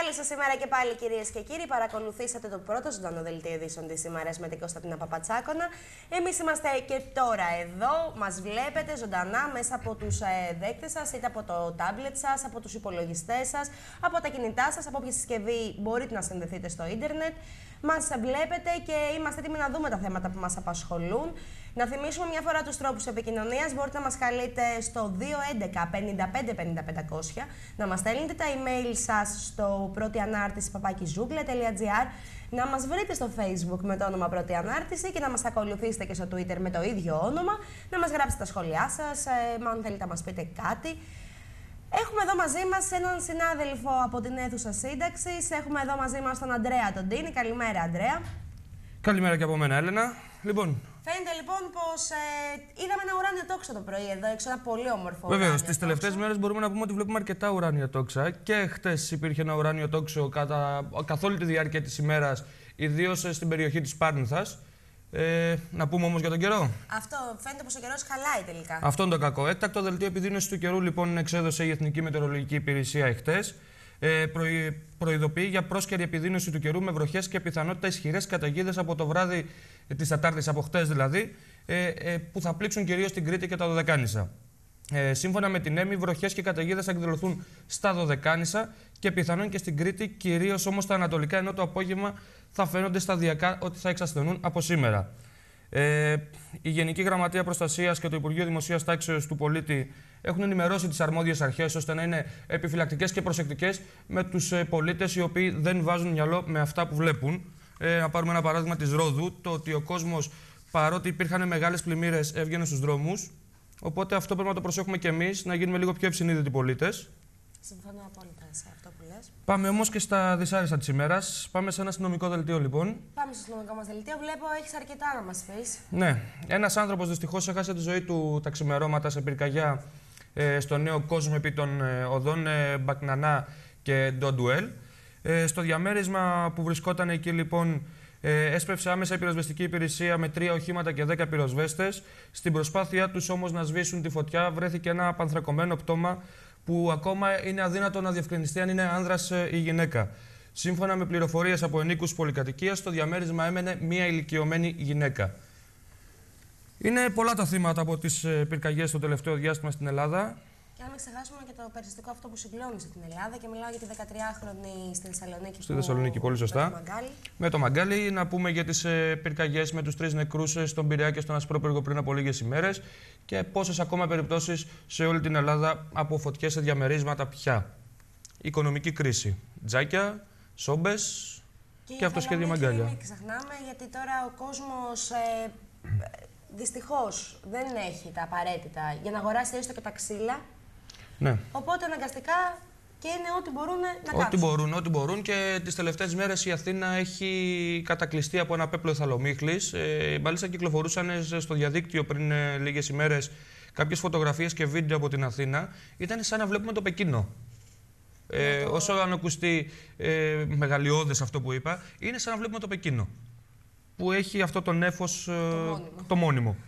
Καλή σας ημέρα και πάλι, κυρίες και κύριοι. Παρακολουθήσατε το πρώτο ζωντανό δελτίο ειδήσεων της ημέρας με την Κωνσταντίνα Παπατσάκωνα. Εμείς είμαστε και τώρα εδώ. Μας βλέπετε ζωντανά μέσα από τους ε, δέκτες σας, είτε από το τάμπλετ σας, από τους υπολογιστές σας, από τα κινητά σας, από όποια συσκευή μπορείτε να συνδεθείτε στο ίντερνετ. Μας βλέπετε και είμαστε έτοιμοι να δούμε τα θέματα που μας απασχολούν. Να θυμίσουμε μια φορά τους τρόπους επικοινωνίας. Μπορείτε να μας καλείτε στο δύο έντεκα πενήντα πέντε πενήντα πεντακόσια, να μας στέλνετε τα email σας στο πρώτη ανάρτηση παπάκι ζούγκλα τελεία τζι άρ, να μας βρείτε στο Facebook με το όνομα Πρώτη Ανάρτηση και να μας ακολουθήσετε και στο Twitter με το ίδιο όνομα, να μας γράψετε τα σχόλιά σας, ε, αν θέλετε να μας πείτε κάτι. Έχουμε εδώ μαζί μας έναν συνάδελφο από την αίθουσα σύνταξης. Έχουμε εδώ μαζί μας τον Αντρέα τον Τίνη. Καλημέρα, Αντρέα. Καλημέρα και από μένα, Έλενα. Λοιπόν. Φαίνεται λοιπόν πως ε, είδαμε ένα ουράνιο τόξο το πρωί εδώ, έξω, ένα πολύ όμορφο. Βεβαίως, τις τελευταίες μέρες μπορούμε να πούμε ότι βλέπουμε αρκετά ουράνια τόξα. Και χτες υπήρχε ένα ουράνιο τόξο κατά, καθ' όλη τη διάρκεια της ημέρας, ιδίως στην περιοχή της Πάρνηθας. Ε, να πούμε όμως για τον καιρό. Αυτό φαίνεται πως ο καιρός χαλάει τελικά. Αυτό είναι το κακό. Έκτακτο δελτίο επιδείνωσης του καιρού λοιπόν εξέδωσε η Εθνική Μετεωρολογική Υπηρεσία εχθές. Ε, προει, προειδοποιεί για πρόσκαιρη επιδείνωση του καιρού με βροχές και πιθανότητα ισχυρές καταιγίδες από το βράδυ ε, της Τετάρτης, από χτες δηλαδή, ε, ε, που θα πλήξουν κυρίως την Κρήτη και τα Δωδεκάνησα. Ε, σύμφωνα με την ΕΜΗ, βροχές και καταιγίδες θα εκδηλωθούν στα Δωδεκάνησα και πιθανόν και στην Κρήτη, κυρίως όμως στα ανατολικά, ενώ το απόγευμα θα φαίνονται σταδιακά ότι θα εξασθενούν από σήμερα. Ε, η Γενική Γραμματεία Προστασίας και το Υπουργείο Δημοσίας Τάξεως του Πολίτη έχουν ενημερώσει τις αρμόδιες αρχές ώστε να είναι επιφυλακτικές και προσεκτικές με τους ε, πολίτες οι οποίοι δεν βάζουν μυαλό με αυτά που βλέπουν. Ε, να πάρουμε ένα παράδειγμα της Ρόδου, το ότι ο κόσμος, παρότι υπήρχαν μεγάλες πλημμύρες, έβγαινε στους δρόμους. Οπότε αυτό πρέπει να το προσέχουμε κι εμείς, να γίνουμε λίγο πιο ευσυνείδητοι πολίτες. Συμφωνώ απόλυτα σε αυτό που λες. Πάμε όμως και στα δυσάρεστα της ημέρας. Πάμε σε ένα αστυνομικό δελτίο λοιπόν. Πάμε στο αστυνομικό μας δελτίο. Βλέπω έχεις αρκετά να μας πεις. Ναι. Ένας άνθρωπος δυστυχώς έχασε τη ζωή του τα ξημερώματα σε πυρκαγιά ε, στο Νέο Κόσμο επί των ε, οδών ε, Μπακνανά και Ντοντουέλ. Ε, στο διαμέρισμα που βρισκόταν εκεί λοιπόν, Ε, έσπευσε άμεσα η πυροσβεστική υπηρεσία με τρία οχήματα και δέκα πυροσβέστες. Στην προσπάθειά τους όμως να σβήσουν τη φωτιά, βρέθηκε ένα πανθρακωμένο πτώμα που ακόμα είναι αδύνατο να διευκρινιστεί αν είναι άνδρας ή γυναίκα. Σύμφωνα με πληροφορίες από ενίκους πολυκατοικίας, στο διαμέρισμα έμενε μία ηλικιωμένη γυναίκα. Είναι πολλά τα θύματα από τις πυρκαγιές το τελευταίο διάστημα στην Ελλάδα. Και να μην ξεχάσουμε και το περιστικό αυτό που συγκλώνησε την Ελλάδα και μιλάω για τη δεκατριάχρονη στη Θεσσαλονίκη. Στη Θεσσαλονίκη, πολύ σωστά. Με το Μαγκάλι. Με το Μαγκάλι, να πούμε για τις ε, πυρκαγιές με τους τρεις νεκρούς στον Πειραιά και στον Ασπρόπυργο πριν από λίγες ημέρες και πόσες ακόμα περιπτώσεις σε όλη την Ελλάδα από φωτιές σε διαμερίσματα πια. Οικονομική κρίση. Τζάκια, σόμπες και, και αυτοσχέδιο Μαγκάλια. Μην ξεχνάμε, γιατί τώρα ο κόσμος ε, δυστυχώς δεν έχει τα απαραίτητα για να αγοράσει έστω και τα ξύλα. Ναι. Οπότε αναγκαστικά και είναι ό,τι μπορούν να ό,τι κάτσουν. Μπορούν, ό,τι μπορούν και τις τελευταίες μέρες η Αθήνα έχει κατακλειστεί από ένα πέπλο εθαλομύχλης. Ε, μάλιστα κυκλοφορούσαν στο διαδίκτυο πριν ε, λίγες ημέρες κάποιες φωτογραφίες και βίντεο από την Αθήνα. Ήταν σαν να βλέπουμε το Πεκίνο. Ε, το... Όσο αν ακουστεί ε, μεγαλειώδες αυτό που είπα, είναι σαν να βλέπουμε το Πεκίνο. Που έχει αυτό το νέφος ε, το μόνιμο. Το μόνιμο.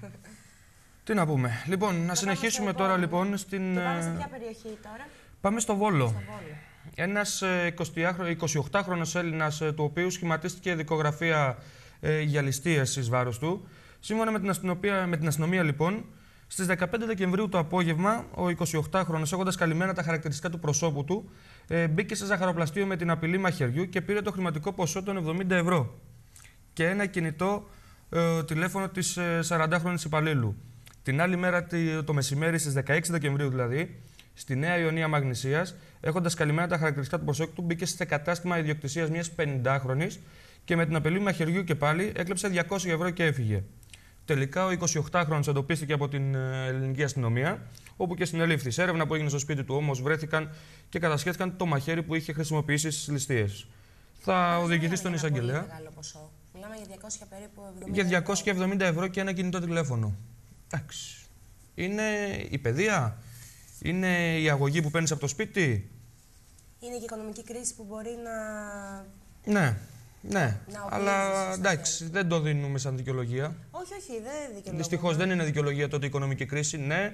Τι να πούμε. Λοιπόν, να συνεχίσουμε τώρα λοιπόν στην... Και πάμε σε ποια περιοχή τώρα? Πάμε στο Βόλο. Στο Βόλο. Ένας εικοσιοκτάχρονος Έλληνας, του οποίου σχηματίστηκε δικογραφία ε, για ληστείες εις βάρος του. Σύμφωνα με την αστυνομία, με την αστυνομία λοιπόν, στις δεκαπέντε Δεκεμβρίου το απόγευμα, ο εικοσιοκτάχρονος, έχοντας καλυμμένα τα χαρακτηριστικά του προσώπου του, ε, μπήκε σε ζαχαροπλαστείο με την απειλή μαχαιριού και πήρε το χρηματικό ποσό των εβδομήντα ευρώ και ένα κινητό ε, τηλέφωνο της ε, σαραντάχρονης υπαλλήλου. Την άλλη μέρα, το μεσημέρι, στις δεκαέξι Δεκεμβρίου δηλαδή, στη Νέα Ιωνία Μαγνησίας, έχοντας καλυμμένα τα χαρακτηριστικά του προσώπου του, μπήκε σε κατάστημα ιδιοκτησίας μιας πενηντάχρονης και με την απειλή μαχαιριού και πάλι έκλεψε διακόσια ευρώ και έφυγε. Τελικά, ο εικοσιοκτάχρονος εντοπίστηκε από την ελληνική αστυνομία, όπου και συνελήφθη. Σε έρευνα που έγινε στο σπίτι του όμως βρέθηκαν και κατασχέθηκαν το μαχαίρι που είχε χρησιμοποιήσει στις ληστείες. Θα οδηγηθεί στον εισαγγελέα. Μιλάμε για διακόσια περίπου εβδομήντα για διακόσια εβδομήντα ευρώ και ένα κινητό τηλέφωνο. Εντάξει. Είναι η παιδεία, είναι η αγωγή που παίρνεις από το σπίτι. Είναι και η οικονομική κρίση που μπορεί να... Ναι, ναι. Να αλλά εντάξει, δεν το δίνουμε σαν δικαιολογία. Όχι, όχι, δεν είναι δικαιολογία. Δυστυχώς δεν είναι δικαιολογία τότε η οικονομική κρίση. Ναι,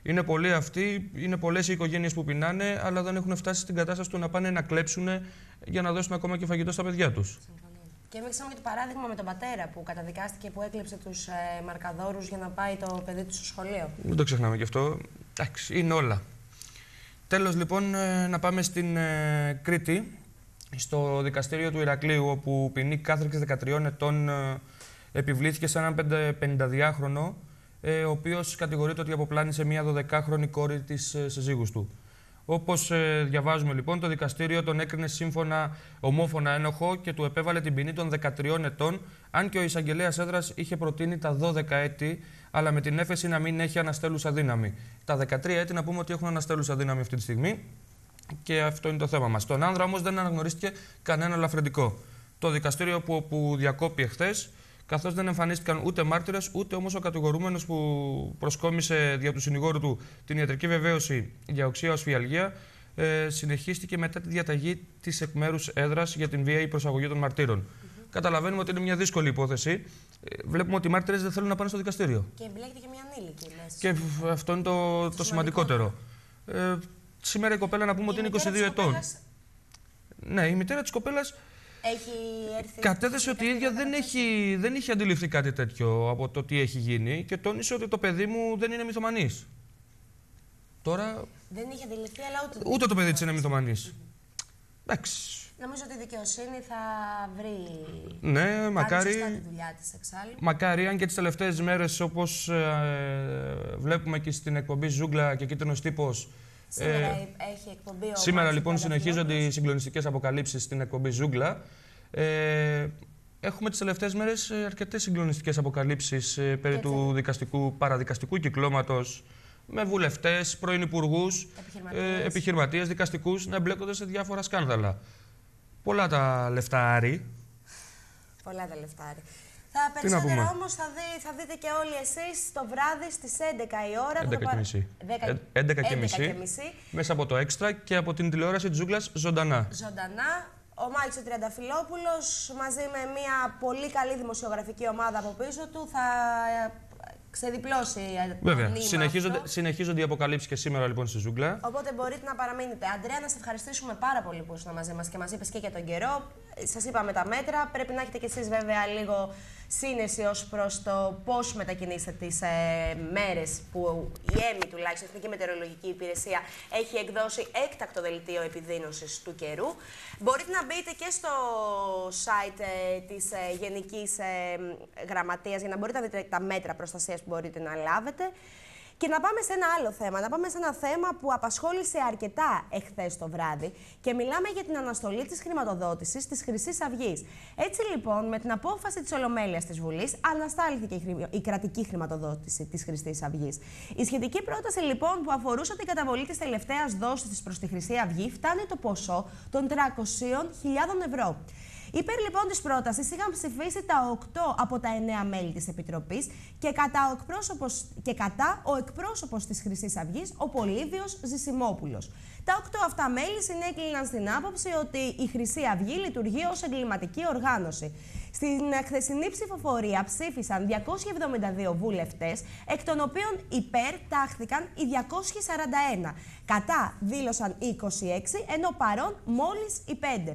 Είναι πολλοί αυτοί, είναι πολλές οι οικογένειες που πεινάνε, αλλά δεν έχουν φτάσει στην κατάσταση του να πάνε να κλέψουν για να δώσουν ακόμα και φαγητό στα παιδιά τους. Και εμείς είχαμε και το παράδειγμα με τον πατέρα που καταδικάστηκε που έκλεψε τους ε, μαρκαδόρους για να πάει το παιδί του στο σχολείο. Δεν το ξεχνάμε κι αυτό. Εντάξει, είναι όλα. Τέλος, λοιπόν, ε, να πάμε στην ε, Κρήτη, στο δικαστήριο του Ηρακλείου, όπου ποινή κάθριξης δεκατριών ετών ε, επιβλήθηκε σε έναν πενηνταδυάχρονο, ε, ο οποίος κατηγορείται ότι αποπλάνησε μία δωδεκάχρονη κόρη της ε, συζύγους του. Όπως ε, διαβάζουμε, λοιπόν, το δικαστήριο τον έκρινε σύμφωνα ομόφωνα ένοχο και του επέβαλε την ποινή των δεκατριών ετών, αν και ο εισαγγελέας έδρας είχε προτείνει τα δώδεκα έτη, αλλά με την έφεση να μην έχει αναστέλουσα δύναμη. Τα δεκατρία έτη να πούμε ότι έχουν αναστέλουσα δύναμη αυτή τη στιγμή και αυτό είναι το θέμα μας. Στον άνδρα όμως δεν αναγνωρίστηκε κανένα ελαφρυντικό. Το δικαστήριο που, που διακόπη εχθές, καθώς δεν εμφανίστηκαν ούτε μάρτυρες, ούτε όμως ο κατηγορούμενος που προσκόμισε δια του συνηγόρου του την ιατρική βεβαίωση για οξεία οσφιαλγία, ε, συνεχίστηκε μετά τη διαταγή της εκ μέρους έδρας για την βίαιη προσαγωγή των μαρτύρων. Mm-hmm. Καταλαβαίνουμε ότι είναι μια δύσκολη υπόθεση. Ε, βλέπουμε ότι οι μάρτυρες δεν θέλουν να πάνε στο δικαστήριο. Και εμπλέκεται και μια ανήλικη μέσα. Και αυτό είναι το, το, το σημαντικότερο. Ε, σήμερα η κοπέλα να πούμε η ότι είναι είκοσι δύο ετών. Κοπέλας... Ναι, η μητέρα της κοπέλας. Έχει έρθει... Κατέθεσε ότι η ίδια δεν έχει, δεν είχε αντιληφθεί κάτι τέτοιο από το τι έχει γίνει και τόνισε ότι το παιδί μου δεν είναι μυθομανής. Τώρα... Δεν είχε αντιληφθεί, αλλά ούτε... Ούτε το παιδί της είναι μυθομανής. Εντάξει. Νομίζω ότι η δικαιοσύνη θα βρει... Ναι, μακάρι... σωστά τη δουλειά της εξάλλου. Μακάρι, αν και τις τελευταίες μέρες, όπως ε, βλέπουμε και στην εκπομπή Ζούγκλα και Κίτρινος Τύπος. Σήμερα ε, έχει εκπομπή ο Σήμερα λοιπόν συνεχίζονται οι συγκλονιστικές αποκαλύψεις στην εκπομπή Ζούγκλα. Ε, έχουμε τις τελευταίες μέρες αρκετές συγκλονιστικές αποκαλύψεις ε, περί του δικαστικού, παραδικαστικού κυκλώματος, με βουλευτές, πρώην υπουργούς, επιχειρηματίες. Ε, επιχειρηματίες, δικαστικούς να εμπλέκονται σε διάφορα σκάνδαλα. Πολλά τα λεφτάρι. Πολλά τα λεφτάρι. Θα περισσότερο όμως θα, δει, θα δείτε και όλοι εσείς το βράδυ στις έντεκα η ώρα. έντεκα και μισή. έντεκα και μισή. Μέσα από το Έξτρα και από την τηλεόραση της Ζούγκλας ζωντανά. Ζωντανά. Ο Μάλης ο Τριανταφυλόπουλος μαζί με μια πολύ καλή δημοσιογραφική ομάδα από πίσω του θα ξεδιπλώσει. Βέβαια. Συνεχίζονται, συνεχίζονται οι αποκαλύψεις και σήμερα λοιπόν στη Ζούγκλα. Οπότε μπορείτε να παραμείνετε. Αντρέα, να σε ευχαριστήσουμε πάρα πολύ που ήσουν μαζί μας και μας είπες και για τον καιρό. Σας είπαμε τα μέτρα. Πρέπει να έχετε κι εσείς βέβαια λίγο σύνεση ως προς το πώς μετακινήσετε τις ε, μέρες που η ΕΜΗ, τουλάχιστον η Εθνική Μετεωρολογική Υπηρεσία, έχει εκδώσει έκτακτο δελτίο επιδείνωσης του καιρού. Μπορείτε να μπείτε και στο site ε, της ε, Γενικής ε, Γραμματείας για να μπορείτε να δείτε τα μέτρα προστασίας που μπορείτε να λάβετε. Και να πάμε σε ένα άλλο θέμα, να πάμε σε ένα θέμα που απασχόλησε αρκετά εχθές το βράδυ και μιλάμε για την αναστολή της χρηματοδότησης της Χρυσής Αυγής. Έτσι λοιπόν, με την απόφαση της Ολομέλειας της Βουλής, αναστάλθηκε η, χρη... η κρατική χρηματοδότηση της Χρυσής Αυγής. Η σχετική πρόταση λοιπόν που αφορούσε την καταβολή της τελευταίας δόσης προς τη Χρυσή Αυγή φτάνει το ποσό των τριακόσιες χιλιάδες ευρώ. Υπέρ λοιπόν της πρότασης είχαν ψηφίσει τα οκτώ από τα εννέα μέλη της Επιτροπής και κατά ο, και κατά ο εκπρόσωπος της Χρυσής Αυγής, ο Πολύδιος Ζησιμόπουλος. Τα οκτώ αυτά μέλη συνέκλειναν στην άποψη ότι η Χρυσή Αυγή λειτουργεί ως εγκληματική οργάνωση. Στην χθεσινή ψηφοφορία ψήφισαν διακόσιοι εβδομήντα δύο βουλευτές, εκ των οποίων υπέρ τάχθηκαν οι διακόσιοι σαράντα ένα. Κατά δήλωσαν είκοσι έξι, ενώ παρόν μόλις οι πέντε.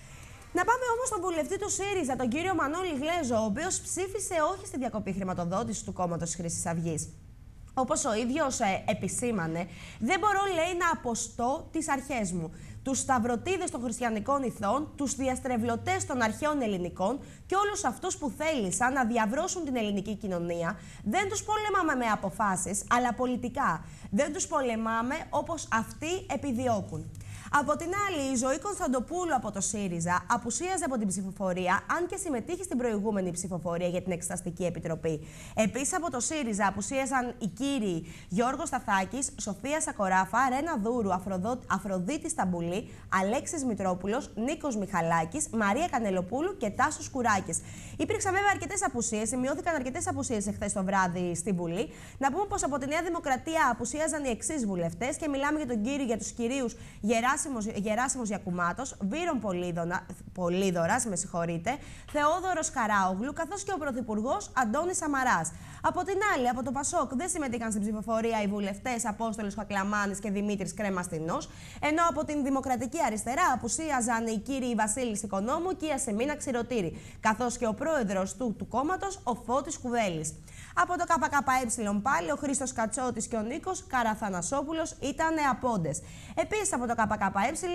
Να πάμε όμως στον βουλευτή του ΣΥΡΙΖΑ, τον κύριο Μανώλη Γλέζο, ο οποίος ψήφισε όχι στη διακοπή χρηματοδότηση του κόμματος της Χρυσής Αυγής. Όπως ο ίδιος ε, επισήμανε, δεν μπορώ, λέει, να αποστώ τις αρχές μου. Τους σταυρωτίδες των χριστιανικών ηθών, τους διαστρεβλωτές των αρχαίων ελληνικών και όλους αυτούς που θέλησαν να διαβρώσουν την ελληνική κοινωνία, δεν τους πολεμάμε με αποφάσεις, αλλά πολιτικά. Δεν τους πολεμάμε όπως αυτοί επιδιώκουν. Από την άλλη, η Ζωή Κωνσταντοπούλου από το ΣΥΡΙΖΑ απουσίαζε από την ψηφοφορία, αν και συμμετείχε στην προηγούμενη ψηφοφορία για την Εξεταστική Επιτροπή. Επίσης, από το ΣΥΡΙΖΑ απουσίαζαν οι κύριοι Γιώργος Σταθάκης, Σοφία Σακοράφα, Ρένα Δούρου, Αφροδο... Αφροδίτη Σταμπουλή, Αλέξης Μητρόπουλος, Νίκος Μιχαλάκης, Μαρία Κανελοπούλου και Τάσος Κουράκης. Υπήρξαν βέβαια αρκετές απουσίες, σημειώθηκαν αρκετές απουσίες εχθές το βράδυ στη Βουλή. Να πούμε πως από τη Νέα Δημοκρατία απουσίαζαν οι εξής βουλευτές και μιλάμε για, τον κύριο, για τους κυρίους Γερά Γεράσιμος, Γεράσιμος Γιακουμάτος, Βύρον Πολύδωρας, με συγχωρείτε, Θεόδωρος Καράογλου, καθώς και ο Πρωθυπουργός Αντώνης Σαμαράς. Από την άλλη, από το Πασόκ δεν συμμετείχαν στην ψηφοφορία οι βουλευτές Απόστολος Χακλαμάνης και Δημήτρης Κρέμαστινός, ενώ από την Δημοκρατική Αριστερά απουσίαζαν οι κύριοι Βασίλης Οικονόμου και η Ασεμίνα Ξηρωτήρη, καθώς και ο πρόεδρος του, του κόμματος, ο Φώτης Κουβέλης. Από το ΚΚΕ πάλι, ο Χρήστος Κατσότης και ο Νίκος Καραθανασόπουλος ήταν απόντες. Επίσης, από το ΚΚΕ,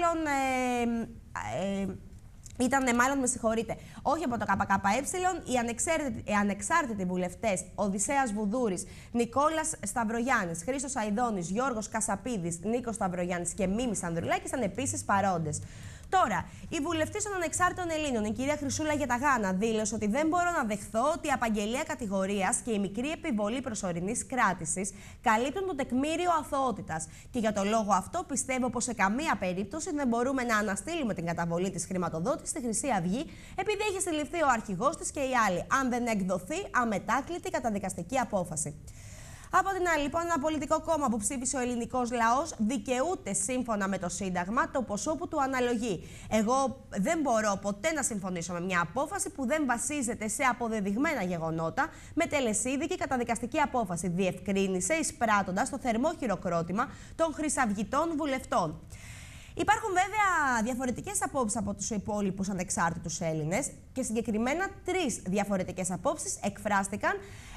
ε, ε, Ήτανε, μάλλον με συγχωρείτε, όχι από το ΚΚΕ, οι ανεξάρτητοι, οι ανεξάρτητοι βουλευτές Οδυσσέας Βουδούρης, Νικόλας Σταυρογιάννης, Χρήστος Αηδώνης, Γιώργος Κασαπίδης, Νίκος Σταυρογιάννης και Μίμης Ανδρουλάκης ήταν επίσης παρόντες. Τώρα, η βουλευτής των Ανεξάρτητων Ελλήνων, η κυρία Χρυσούλα Γεταγάνα, δήλωσε ότι δεν μπορώ να δεχθώ ότι η απαγγελία κατηγορίας και η μικρή επιβολή προσωρινής κράτησης καλύπτουν το τεκμήριο αθωότητας. Και για το λόγο αυτό πιστεύω πως σε καμία περίπτωση δεν μπορούμε να αναστείλουμε την καταβολή της χρηματοδότησης στη Χρυσή Αυγή, επειδή έχει συλληφθεί ο αρχηγός της και οι άλλοι, αν δεν εκδοθεί αμετάκλητη καταδικαστική απόφαση. Από την άλλη, λοιπόν, ένα πολιτικό κόμμα που ψήφισε ο ελληνικός λαός δικαιούται σύμφωνα με το Σύνταγμα το ποσό που του αναλογεί. Εγώ δεν μπορώ ποτέ να συμφωνήσω με μια απόφαση που δεν βασίζεται σε αποδεδειγμένα γεγονότα με τελεσίδικη καταδικαστική απόφαση, διευκρίνησε εισπράττοντας το θερμό χειροκρότημα των χρυσαυγητών βουλευτών. Υπάρχουν βέβαια διαφορετικές απόψεις από τους υπόλοιπους ανεξάρτητους Έλληνες και συγκεκριμένα τρεις διαφορετικές απόψεις εκφράστηκαν.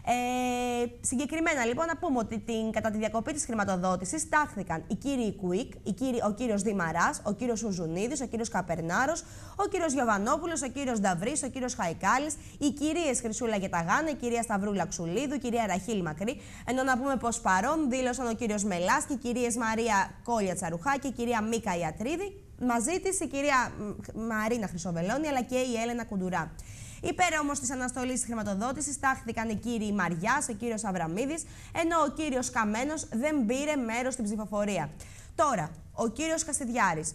Ε, συγκεκριμένα, λοιπόν, να πούμε ότι την, κατά τη διακοπή της χρηματοδότησης τάχθηκαν οι κύριοι Κουίκ, οι κύριοι, ο κύριος Δημαράς, ο κύριος Ουζουνίδης, ο κύριος Καπερνάρος, ο κύριος Γιοβανόπουλος, ο κύριος Νταβρής, ο κύριος Χαϊκάλης, οι κυρίες Χρυσούλα Γεταγάνα, η κυρία Σταυρούλα Ξουλίδου, η κυρία Ραχίλ Μακρύ. Ενώ να πούμε πως παρόν δήλωσαν ο κύριος Μελάς και οι κυρίες Μαρία Κόλια Τσαρουχά και η κυρία Μίκα Ιατρίδη. Μαζί της η κυρία Μαρίνα Χρυσοβελώνη αλλά και η Έλενα Κουντουρά. Υπέρ όμως της αναστολής της χρηματοδότησης τάχθηκαν οι κύριοι Μαριάς, ο κύριος Αβραμίδης, ενώ ο κύριος Καμένος δεν πήρε μέρος στην ψηφοφορία. Τώρα, ο κύριος Κασιδιάρης.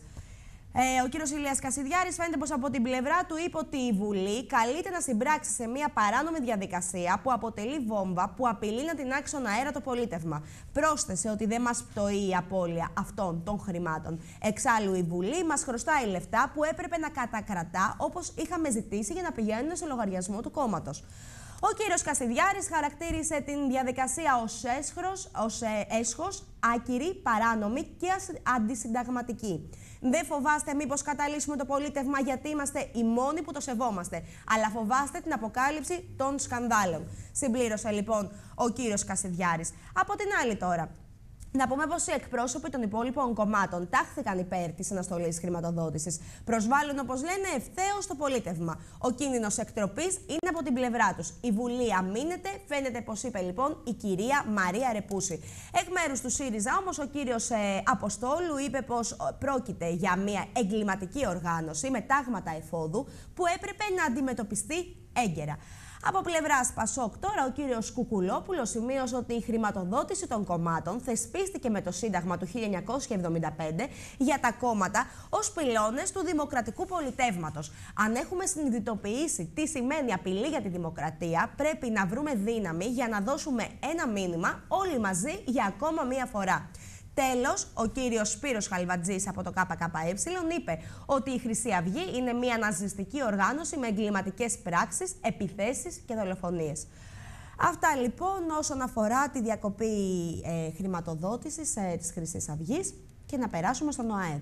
Ε, ο κύριος Ηλίας Κασιδιάρης φαίνεται πως από την πλευρά του είπε ότι η Βουλή καλείται να συμπράξει σε μια παράνομη διαδικασία που αποτελεί βόμβα που απειλεί να τεινάξει στον αέρα το πολίτευμα. Πρόσθεσε ότι δεν μας πτωεί η απώλεια αυτών των χρημάτων. Εξάλλου η Βουλή μας χρωστάει λεφτά που έπρεπε να κατακρατά όπως είχαμε ζητήσει για να πηγαίνουν σε λογαριασμό του κόμματος. Ο κύριος Κασιδιάρης χαρακτήρισε την διαδικασία ως, έσχρος, ως ε, έσχος, άκυρη, παράνομη και αντισυνταγματική. Δεν φοβάστε μήπως καταλύσουμε το πολίτευμα γιατί είμαστε οι μόνοι που το σεβόμαστε, αλλά φοβάστε την αποκάλυψη των σκανδάλων. Συμπλήρωσε λοιπόν ο κύριος Κασιδιάρης. Από την άλλη τώρα, να πούμε πως οι εκπρόσωποι των υπόλοιπων κομμάτων τάχθηκαν υπέρ της αναστολής της χρηματοδότησης. Προσβάλλουν, όπως λένε, ευθέως το πολίτευμα. Ο κίνδυνος εκτροπής είναι από την πλευρά τους. Η Βουλή αμήνεται, φαίνεται πως είπε λοιπόν η κυρία Μαρία Ρεπούση. Εκ μέρους του ΣΥΡΙΖΑ όμως ο κύριος ε, Αποστόλου είπε πως πρόκειται για μια εγκληματική οργάνωση με τάγματα εφόδου που έπρεπε να αντιμετωπιστεί έγκαιρα. Από πλευράς Πασόκ τώρα, ο κύριος Κουκουλόπουλος σημείωσε ότι η χρηματοδότηση των κομμάτων θεσπίστηκε με το Σύνταγμα του χίλια εννιακόσια εβδομήντα πέντε για τα κόμματα ως πυλώνες του δημοκρατικού πολιτεύματος. Αν έχουμε συνειδητοποιήσει τι σημαίνει απειλή για τη δημοκρατία, πρέπει να βρούμε δύναμη για να δώσουμε ένα μήνυμα όλοι μαζί για ακόμα μία φορά. Τέλος, ο κύριος Σπύρος Χαλβατζής από το ΚΚΕ είπε ότι η Χρυσή Αυγή είναι μια ναζιστική οργάνωση με εγκληματικές πράξεις, επιθέσεις και δολοφονίες. Αυτά λοιπόν όσον αφορά τη διακοπή ε, χρηματοδότησης ε, της Χρυσής Αυγής και να περάσουμε στον ΟΑΕΔ.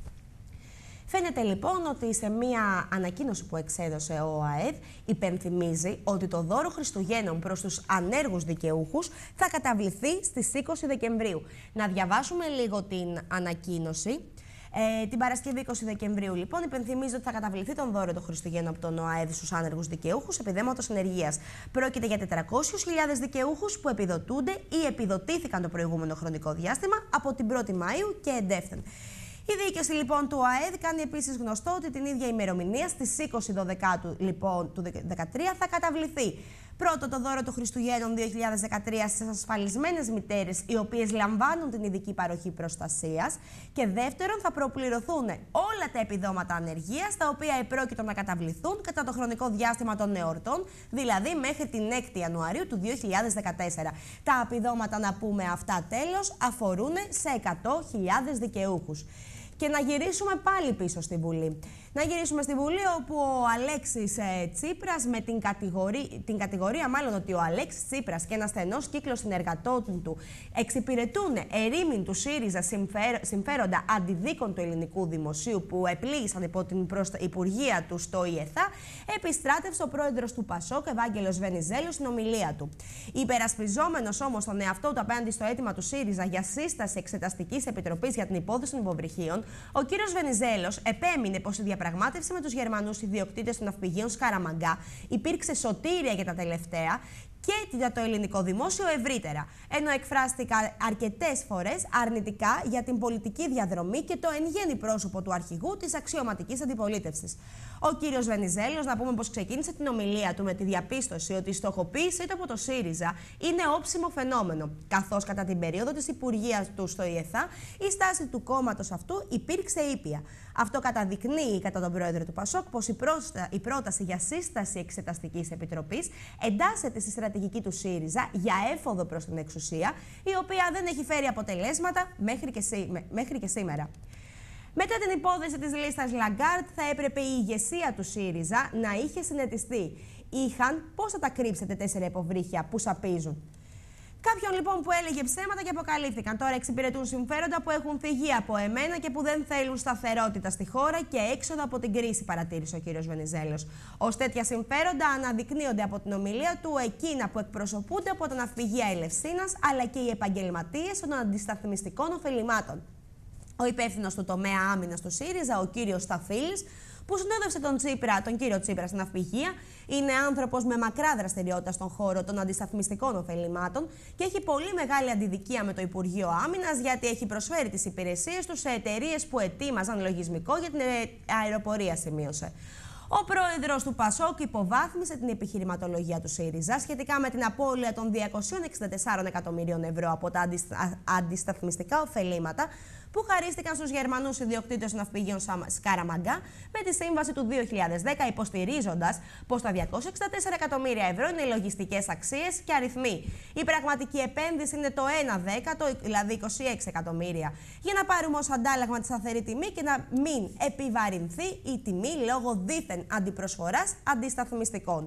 Φαίνεται λοιπόν ότι σε μία ανακοίνωση που εξέδωσε ο ΟΑΕΔ υπενθυμίζει ότι το δώρο Χριστουγέννων προς τους ανέργους δικαιούχους θα καταβληθεί στις είκοσι Δεκεμβρίου. Να διαβάσουμε λίγο την ανακοίνωση. Ε, την Παρασκευή είκοσι Δεκεμβρίου, λοιπόν, υπενθυμίζει ότι θα καταβληθεί τον δώρο των Χριστουγέννων από τον ΟΑΕΔ στους άνεργους δικαιούχους επιδέματος ενεργείας. Πρόκειται για τετρακόσιες χιλιάδες δικαιούχους που επιδοτούνται ή επιδοτήθηκαν το προηγούμενο χρονικό διάστημα από την πρώτη Μαΐου και εντεύθεν. Η διοίκηση λοιπόν του ΟΑΕΔ κάνει επίσης γνωστό ότι την ίδια ημερομηνία στις είκοσι Δεκεμβρίου λοιπόν, του δύο χιλιάδες δεκατρία θα καταβληθεί. Πρώτο, το δώρο του Χριστουγέννων δύο χιλιάδες δεκατρία στις ασφαλισμένες μητέρες οι οποίες λαμβάνουν την ειδική παροχή προστασίας. Και δεύτερον, θα προπληρωθούν όλα τα επιδόματα ανεργίας τα οποία επρόκειτο να καταβληθούν κατά το χρονικό διάστημα των εορτών, δηλαδή μέχρι την έκτη Ιανουαρίου του δύο χιλιάδες δεκατέσσερα. Τα επιδόματα, να πούμε αυτά τέλος, αφορούν σε εκατό χιλιάδες δικαιούχους. και να γυρίσουμε πάλι πίσω στη Βουλή. Να γυρίσουμε στη Βουλή, όπου ο Αλέξης ε, Τσίπρας, με την, κατηγορία, την κατηγορία μάλλον ότι ο Αλέξης Τσίπρας και ένα στενός κύκλος συνεργατών του εξυπηρετούν ερήμην του ΣΥΡΙΖΑ συμφέροντα αντιδίκων του ελληνικού δημοσίου που επλήγησαν υπό την υπουργεία του στο ΙΕΘΑ, επιστράτευσε ο πρόεδρος του ΠΑΣΟΚ, Ευάγγελος Βενιζέλος, στην ομιλία του. Υπερασπιζόμενος όμως τον εαυτό του απέναντι στο αίτημα του ΣΥΡΙΖΑ για σύσταση εξεταστικής επιτροπής για την υπόθεση των υποβρυχίων, ο κύριος Βενιζέλος επέμεινε πως η διαπραγμάτευση με τους Γερμανούς ιδιοκτήτες των ναυπηγείων Σκαραμαγκά υπήρξε σωτήρια για τα τελευταία και για το ελληνικό δημόσιο ευρύτερα, ενώ εκφράστηκα αρκετές φορές αρνητικά για την πολιτική διαδρομή και το εν γέννη πρόσωπο του αρχηγού της αξιωματικής αντιπολίτευσης. Ο κύριος Βενιζέλος, να πούμε πως ξεκίνησε την ομιλία του με τη διαπίστωση ότι η στοχοποίησή του από το ΣΥΡΙΖΑ είναι όψιμο φαινόμενο, καθώς κατά την περίοδο της υπουργείας του στο ΙΕΘΑ η στάση του κόμματος αυτού υπήρξε ήπια. Αυτό καταδεικνύει κατά τον πρόεδρο του ΠΑΣΟΚ πως η, πρόστα... η πρόταση για σύσταση εξεταστικής επιτροπής εντάσσεται στη στρατηγική του ΣΥΡΙΖΑ για έφοδο προς την εξουσία, η οποία δεν έχει φέρει αποτελέσματα μέχρι και, σή... μέχρι και σήμερα. Μετά την υπόθεση της λίστας Λαγκάρτ, θα έπρεπε η ηγεσία του ΣΥΡΙΖΑ να είχε συνετιστεί. Είχαν πώς θα τα κρύψετε τέσσερα υποβρύχια που σαπίζουν. Κάποιον λοιπόν που έλεγε ψέματα και αποκαλύφθηκαν. Τώρα εξυπηρετούν συμφέροντα που έχουν φυγεί από εμένα και που δεν θέλουν σταθερότητα στη χώρα και έξοδο από την κρίση, παρατήρησε ο κύριος Βενιζέλος. Ως τέτοια συμφέροντα αναδεικνύονται από την ομιλία του εκείνα που εκπροσωπούνται από τα ναυπηγεία Ελευσίνας, αλλά και οι επαγγελματίες των αντισταθμιστικών ωφελημάτων. Ο υπεύθυνος του τομέα άμυνας του ΣΥΡΙΖΑ, ο κύριος Σταφύλης, που συνόδευσε τον, Τσίπρα, τον κύριο Τσίπρα στην ναυπηγεία, είναι άνθρωπος με μακρά δραστηριότητα στον χώρο των αντισταθμιστικών ωφελημάτων και έχει πολύ μεγάλη αντιδικία με το Υπουργείο Άμυνας, γιατί έχει προσφέρει τις υπηρεσίες του σε εταιρείες που ετοίμαζαν λογισμικό για την αεροπορία, σημείωσε. Ο πρόεδρος του ΠΑΣΟΚ υποβάθμισε την επιχειρηματολογία του ΣΥΡΙΖΑ σχετικά με την απώλεια των διακοσίων εξήντα τεσσάρων εκατομμυρίων ευρώ από τα αντισταθμιστικά ωφελήματα που χαρίστηκαν στους Γερμανούς ιδιοκτήτες των ναυπηγείων Σκαραμαγκά με τη σύμβαση του δύο χιλιάδες δέκα, υποστηρίζοντας πως τα διακόσια εξήντα τέσσερα εκατομμύρια ευρώ είναι λογιστικές αξίες και αριθμοί. Η πραγματική επένδυση είναι το ένα δέκατο, δηλαδή είκοσι έξι εκατομμύρια, για να πάρουμε ως αντάλλαγμα τη σταθερή τιμή και να μην επιβαρυνθεί η τιμή λόγω δίθεν αντιπροσφοράς αντισταθμιστικών.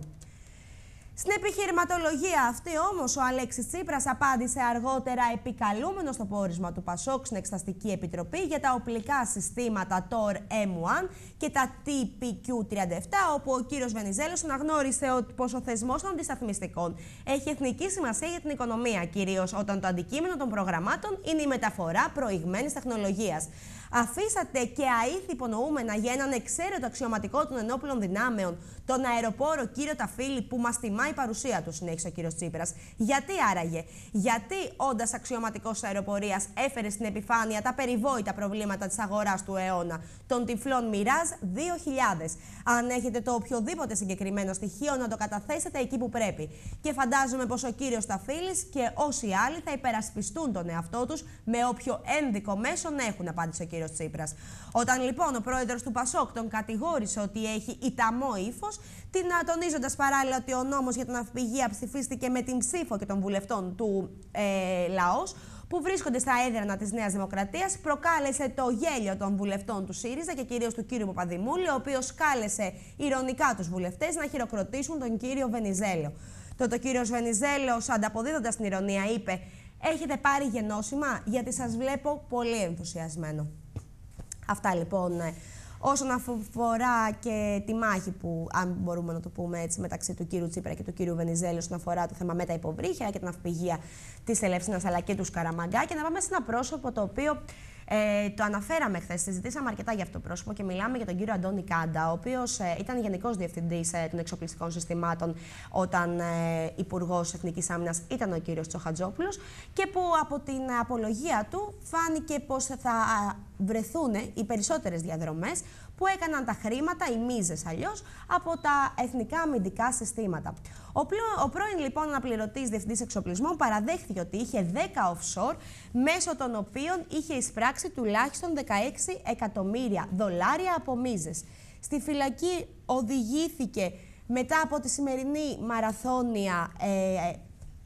Στην επιχειρηματολογία αυτή όμως ο Αλέξης Τσίπρας απάντησε αργότερα, επικαλούμενος το πόρισμα του ΠΑΣΟΚ στην Εξεταστική Επιτροπή για τα οπλικά συστήματα τόρ εμ ένα και τα τι πι κιου τριάντα επτά, όπου ο κύριος Βενιζέλος αναγνώρισε πως ο θεσμός των αντισταθμιστικών έχει εθνική σημασία για την οικονομία, κυρίως όταν το αντικείμενο των προγραμμάτων είναι η μεταφορά προηγμένης τεχνολογίας. Αφήσατε και αήθη υπονοούμενα για έναν εξαίρετο αξιωματικό των ενόπλων δυνάμεων, τον αεροπόρο κύριο Ταφίλη, που μας τιμά η παρουσία του, συνέχισε ο κύριος Τσίπρας. Γιατί άραγε, γιατί όντας αξιωματικός αεροπορίας έφερε στην επιφάνεια τα περιβόητα προβλήματα της αγοράς του αιώνα, των τυφλών Μιράζ δύο χιλιάδες. Αν έχετε το οποιοδήποτε συγκεκριμένο στοιχείο, να το καταθέσετε εκεί που πρέπει. Και φαντάζομαι πως ο κύριος Ταφίλης και όσοι άλλοι θα υπερασπιστούν τον εαυτό τους με όποιο ένδικο μέσο έχουν, απάντησε ο κύριος Τσίπρας. Όταν λοιπόν ο πρόεδρος του ΠΑΣΟΚ τον κατηγόρησε ότι έχει ηταμό ύφος, την τονίζοντας παράλληλα ότι ο νόμος για την ναυπηγεία ψηφίστηκε με την ψήφο και των βουλευτών του ε, λαός, που βρίσκονται στα έδρανα της Νέας Δημοκρατίας, προκάλεσε το γέλιο των βουλευτών του ΣΥΡΙΖΑ και κυρίως του κύριου Παπαδημούλη, ο οποίος κάλεσε ηρωνικά τους βουλευτές να χειροκροτήσουν τον κύριο Βενιζέλο. Τότε ο κύριος Βενιζέλος, ανταποδίδοντας την ηρωνία, είπε: «Έχετε πάρει γενώσιμα, γιατί σας βλέπω πολύ ενθουσιασμένο». Αυτά λοιπόν όσον αφορά και τη μάχη που, αν μπορούμε να το πούμε έτσι, μεταξύ του κύριου Τσίπρα και του κύριου Βενιζέλου όσον αφορά το θέμα με τα υποβρύχια και την ναυπηγεία της Ελευσίνας αλλά και του Σκαραμαγκά. Και να πάμε σε ένα πρόσωπο το οποίο ε, το αναφέραμε χθες, συζητήσαμε αρκετά για αυτό το πρόσωπο και μιλάμε για τον κύριο Αντώνη Κάντα, ο οποίος ε, ήταν Γενικός Διευθυντής ε, των Εξοπλιστικών Συστημάτων όταν ε, Υπουργός Εθνικής Άμυνας ήταν ο κύριος Τσοχατζόπουλος, και που από την απολογία του φάνηκε πως θα βρεθούν οι περισσότερες διαδρομές που έκαναν τα χρήματα, οι μίζες αλλιώς, από τα εθνικά αμυντικά συστήματα. Ο, πλο... ο πρώην λοιπόν αναπληρωτής διευθυντής εξοπλισμών παραδέχθηκε ότι είχε δέκα offshore, μέσω των οποίων είχε εισπράξει τουλάχιστον δεκαέξι εκατομμύρια δολάρια από μίζες. Στη φυλακή οδηγήθηκε μετά από τη σημερινή μαραθώνια ε,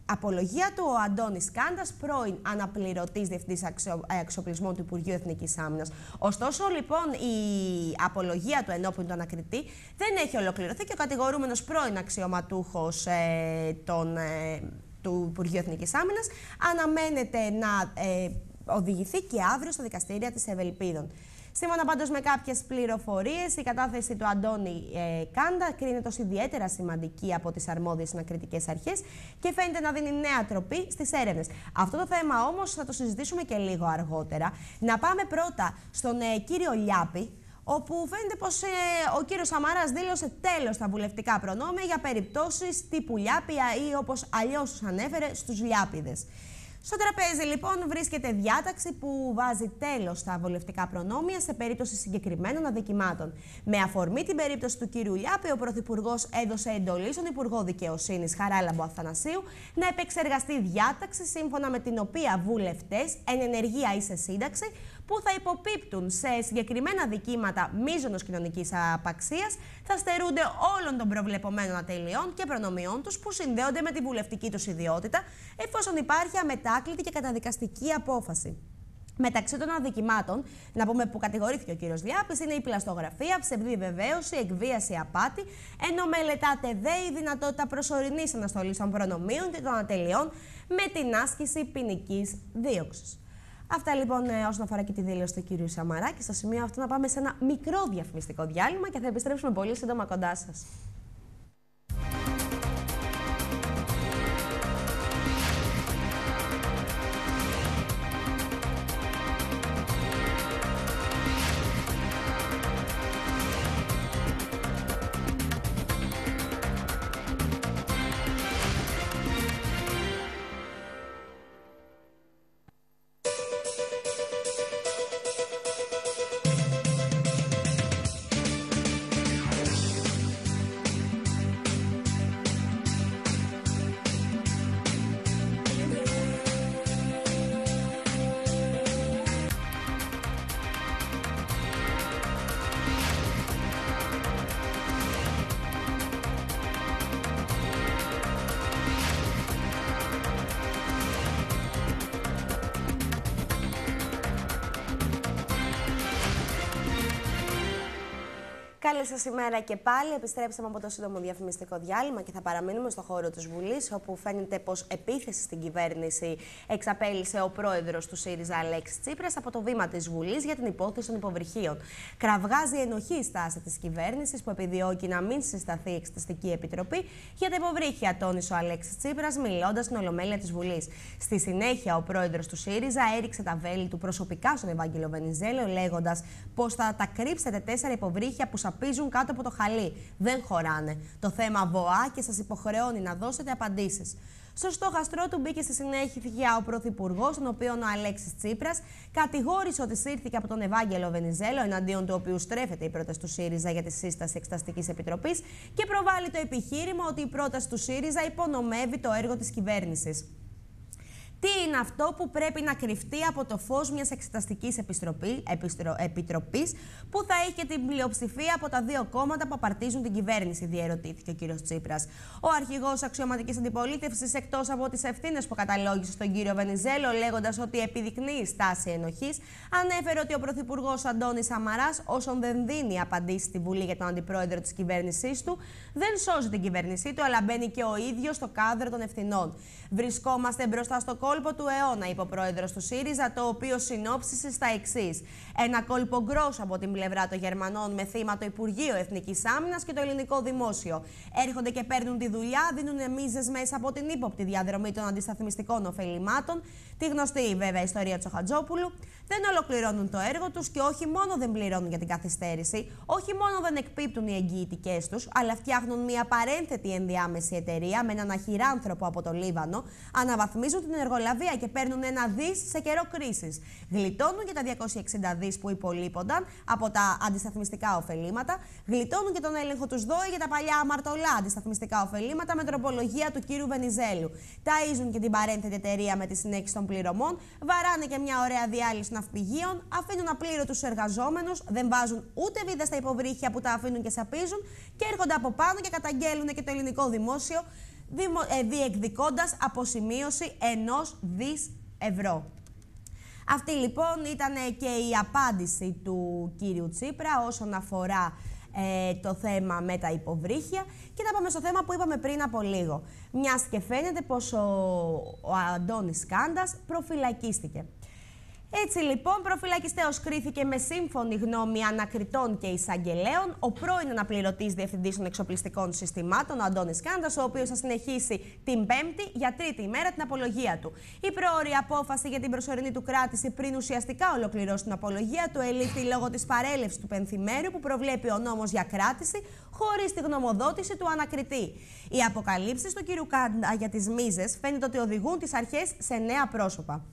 Απολογία του ο Αντώνης Κάντας, πρώην αναπληρωτής διευθυντής εξοπλισμών του Υπουργείου Εθνικής Άμυνας. Ωστόσο, λοιπόν, η απολογία του ενώπιον του ανακριτή δεν έχει ολοκληρωθεί και ο κατηγορούμενος πρώην αξιωματούχος ε, των, ε, του Υπουργείου Εθνικής Άμυνας αναμένεται να ε, οδηγηθεί και αύριο στα δικαστήρια της Ευελπίδων. Σύμφωνα πάντως με κάποιες πληροφορίες, η κατάθεση του Αντώνη ε, Κάντα κρίνεται ως ιδιαίτερα σημαντική από τις αρμόδιες ανακριτικές αρχές και φαίνεται να δίνει νέα τροπή στις έρευνες. Αυτό το θέμα όμως θα το συζητήσουμε και λίγο αργότερα. Να πάμε πρώτα στον ε, κύριο Λιάπη, όπου φαίνεται πως ε, ο κύριος Σαμαράς δήλωσε τέλος στα βουλευτικά προνόμια για περιπτώσεις τύπου Λιάπια ή όπως αλλιώς τους ανέφερε στους Λιάπηδες. Στο τραπέζι, λοιπόν, βρίσκεται διάταξη που βάζει τέλος στα βουλευτικά προνόμια σε περίπτωση συγκεκριμένων αδικημάτων. Με αφορμή την περίπτωση του κύριου Λιάπη, ο Πρωθυπουργός έδωσε εντολή στον Υπουργό Δικαιοσύνης Χαράλαμπο Αθανασίου να επεξεργαστεί διάταξη σύμφωνα με την οποία βουλευτές εν ενεργεία ή σε σύνταξη που θα υποπίπτουν σε συγκεκριμένα δικήματα μείζωνος κοινωνικής απαξίας θα στερούνται όλων των προβλεπωμένων ατελειών και προνομιών τους που συνδέονται με τη βουλευτική τους ιδιότητα, εφόσον υπάρχει αμετάκλητη και καταδικαστική απόφαση. Μεταξύ των αδικημάτων, να πούμε που κατηγορήθηκε ο κύριος Λιάπης, είναι η πλαστογραφία, ψευδή βεβαίωση, εκβίαση, απάτη, ενώ μελετάται δε η δυνατότητα προσωρινής αναστολής των προνομίων και των ατελειών με την άσκηση ποινικής δίωξης. Αυτά λοιπόν όσον αφορά και τη δήλωση του κύριου Σαμαρά. Και στο σημείο αυτό να πάμε σε ένα μικρό διαφημιστικό διάλειμμα και θα επιστρέψουμε πολύ σύντομα κοντά σας. Καλή σας ημέρα και πάλι. Επιστρέψαμε από το σύντομο διαφημιστικό διάλειμμα και θα παραμείνουμε στο χώρο της Βουλής, όπου φαίνεται πως επίθεση στην κυβέρνηση εξαπέλυσε ο πρόεδρος του ΣΥΡΙΖΑ Αλέξης Τσίπρας από το βήμα της Βουλής για την υπόθεση των υποβρυχίων. Κραυγάζει ενοχή η στάση της κυβέρνησης που επιδιώκει να μην συσταθεί εξεταστική επιτροπή για τα υποβρύχια, τόνισε ο Αλέξης Τσίπρας μιλώντας στην Ολομέλεια της Βουλής. Στη συνέχεια, ο πρόεδρος του ΣΥΡΙΖΑ έριξε τα βέλη του προσωπικά στον Ευάγγελο Βενιζέλο, λέγοντας πως θα τα κρύψετε τέσσερα υποβρύχια που σαπίζουν κάτω από το χαλί. Δεν χωράνε. Το θέμα βοά και σας υποχρεώνει να δώσετε απαντήσεις. Στο στόχαστρό του μπήκε στη συνέχεια ο Πρωθυπουργός, τον οποίο ο Αλέξης Τσίπρας κατηγόρησε ότι σύρθηκε από τον Ευάγγελο Βενιζέλο, εναντίον του οποίου στρέφεται η πρόταση του ΣΥΡΙΖΑ για τη σύσταση Εξεταστικής Επιτροπής, και προβάλλει το επιχείρημα ότι η πρόταση του ΣΥΡΙΖΑ υπονομεύει το έργο της κυβέρνησης. Τι είναι αυτό που πρέπει να κρυφτεί από το φως μιας εξεταστικής επιτροπής που θα έχει την πλειοψηφία από τα δύο κόμματα που απαρτίζουν την κυβέρνηση, διερωτήθηκε ο κύριος Τσίπρας. Ο αρχηγός αξιωματικής αντιπολίτευσης, εκτός από τις ευθύνες που καταλόγησε στον κύριο Βενιζέλο, λέγοντας ότι επιδεικνύει στάση ενοχής, ανέφερε ότι ο πρωθυπουργός Αντώνης Σαμαράς, όσον δεν δίνει απαντήσεις στη Βουλή για τον αντιπρόεδρο της κυβέρνησής του, δεν σώζει την κυβέρνησή του, αλλά μπαίνει και ο ίδιος στο κάδρο των ευθυνών. Βρισκόμαστε μπροστά στο κόλπο του αιώνα, είπε ο πρόεδρος του ΣΥΡΙΖΑ, το οποίο συνόψισε στα εξής. Ένα κόλπο γκρός από την πλευρά των Γερμανών με θύμα το Υπουργείο Εθνικής Άμυνας και το ελληνικό δημόσιο. Έρχονται και παίρνουν τη δουλειά, δίνουν μίζες μέσα από την ύποπτη διαδρομή των αντισταθμιστικών ωφελημάτων, τη γνωστή βέβαια ιστορία Τσοχατζόπουλου. Δεν ολοκληρώνουν το έργο τους και όχι μόνο δεν πληρώνουν για την καθυστέρηση, όχι μόνο δεν εκπίπτουν οι εγγυητικές τους, αλλά φτιάχνουν μια παρένθετη ενδιάμεση εταιρεία με έναν αχυράνθρωπο από το Λίβανο, αναβαθμίζουν την εργολαβία και παίρνουν ένα δις σε καιρό κρίσης. Γλιτώνουν και τα διακόσια εξήντα δις που υπολείπονταν από τα αντισταθμιστικά ωφελήματα, γλιτώνουν και τον έλεγχο του ΣΔΟΕ για τα παλιά αμαρτωλά αντισταθμιστικά ωφελήματα με τροπολογία του κύριου Βενιζέλου. Ταΐζουν και την παρένθετη εταιρεία με τη συνέχιση των πληρωμών, βαράνε και μια ωραία διάλυση ναυπηγείων, αφήνουν απλήρωτους εργαζόμενους, δεν βάζουν ούτε βίδα στα υποβρύχια που τα αφήνουν και σαπίζουν και έρχονται από πάνω και καταγγέλνουν και το ελληνικό δημόσιο, διεκδικώντας αποσημείωση ενός δις ευρώ. Αυτή λοιπόν ήταν και η απάντηση του κύριου Τσίπρα όσον αφορά ε, το θέμα με τα υποβρύχια. Και να πάμε στο θέμα που είπαμε πριν από λίγο. Μιας και φαίνεται πως ο, ο Αντώνης Σκάντας προφυλακίστηκε. Έτσι λοιπόν, προφυλακιστέως κρίθηκε με σύμφωνη γνώμη ανακριτών και εισαγγελέων ο πρώην αναπληρωτής διευθυντής των εξοπλιστικών συστημάτων, ο Αντώνης Σκάντας, ο οποίος θα συνεχίσει την Πέμπτη για τρίτη ημέρα την απολογία του. Η προώρη απόφαση για την προσωρινή του κράτηση πριν ουσιαστικά ολοκληρώσει την απολογία του ελήφθη λόγω της παρέλευσης του πενθημέριου που προβλέπει ο νόμος για κράτηση χωρίς τη γνωμοδότηση του ανακριτή. Οι αποκαλύψεις του κ. Κάντα για τις μίζες φαίνεται ότι οδηγούν τις αρχές σε νέα πρόσωπα.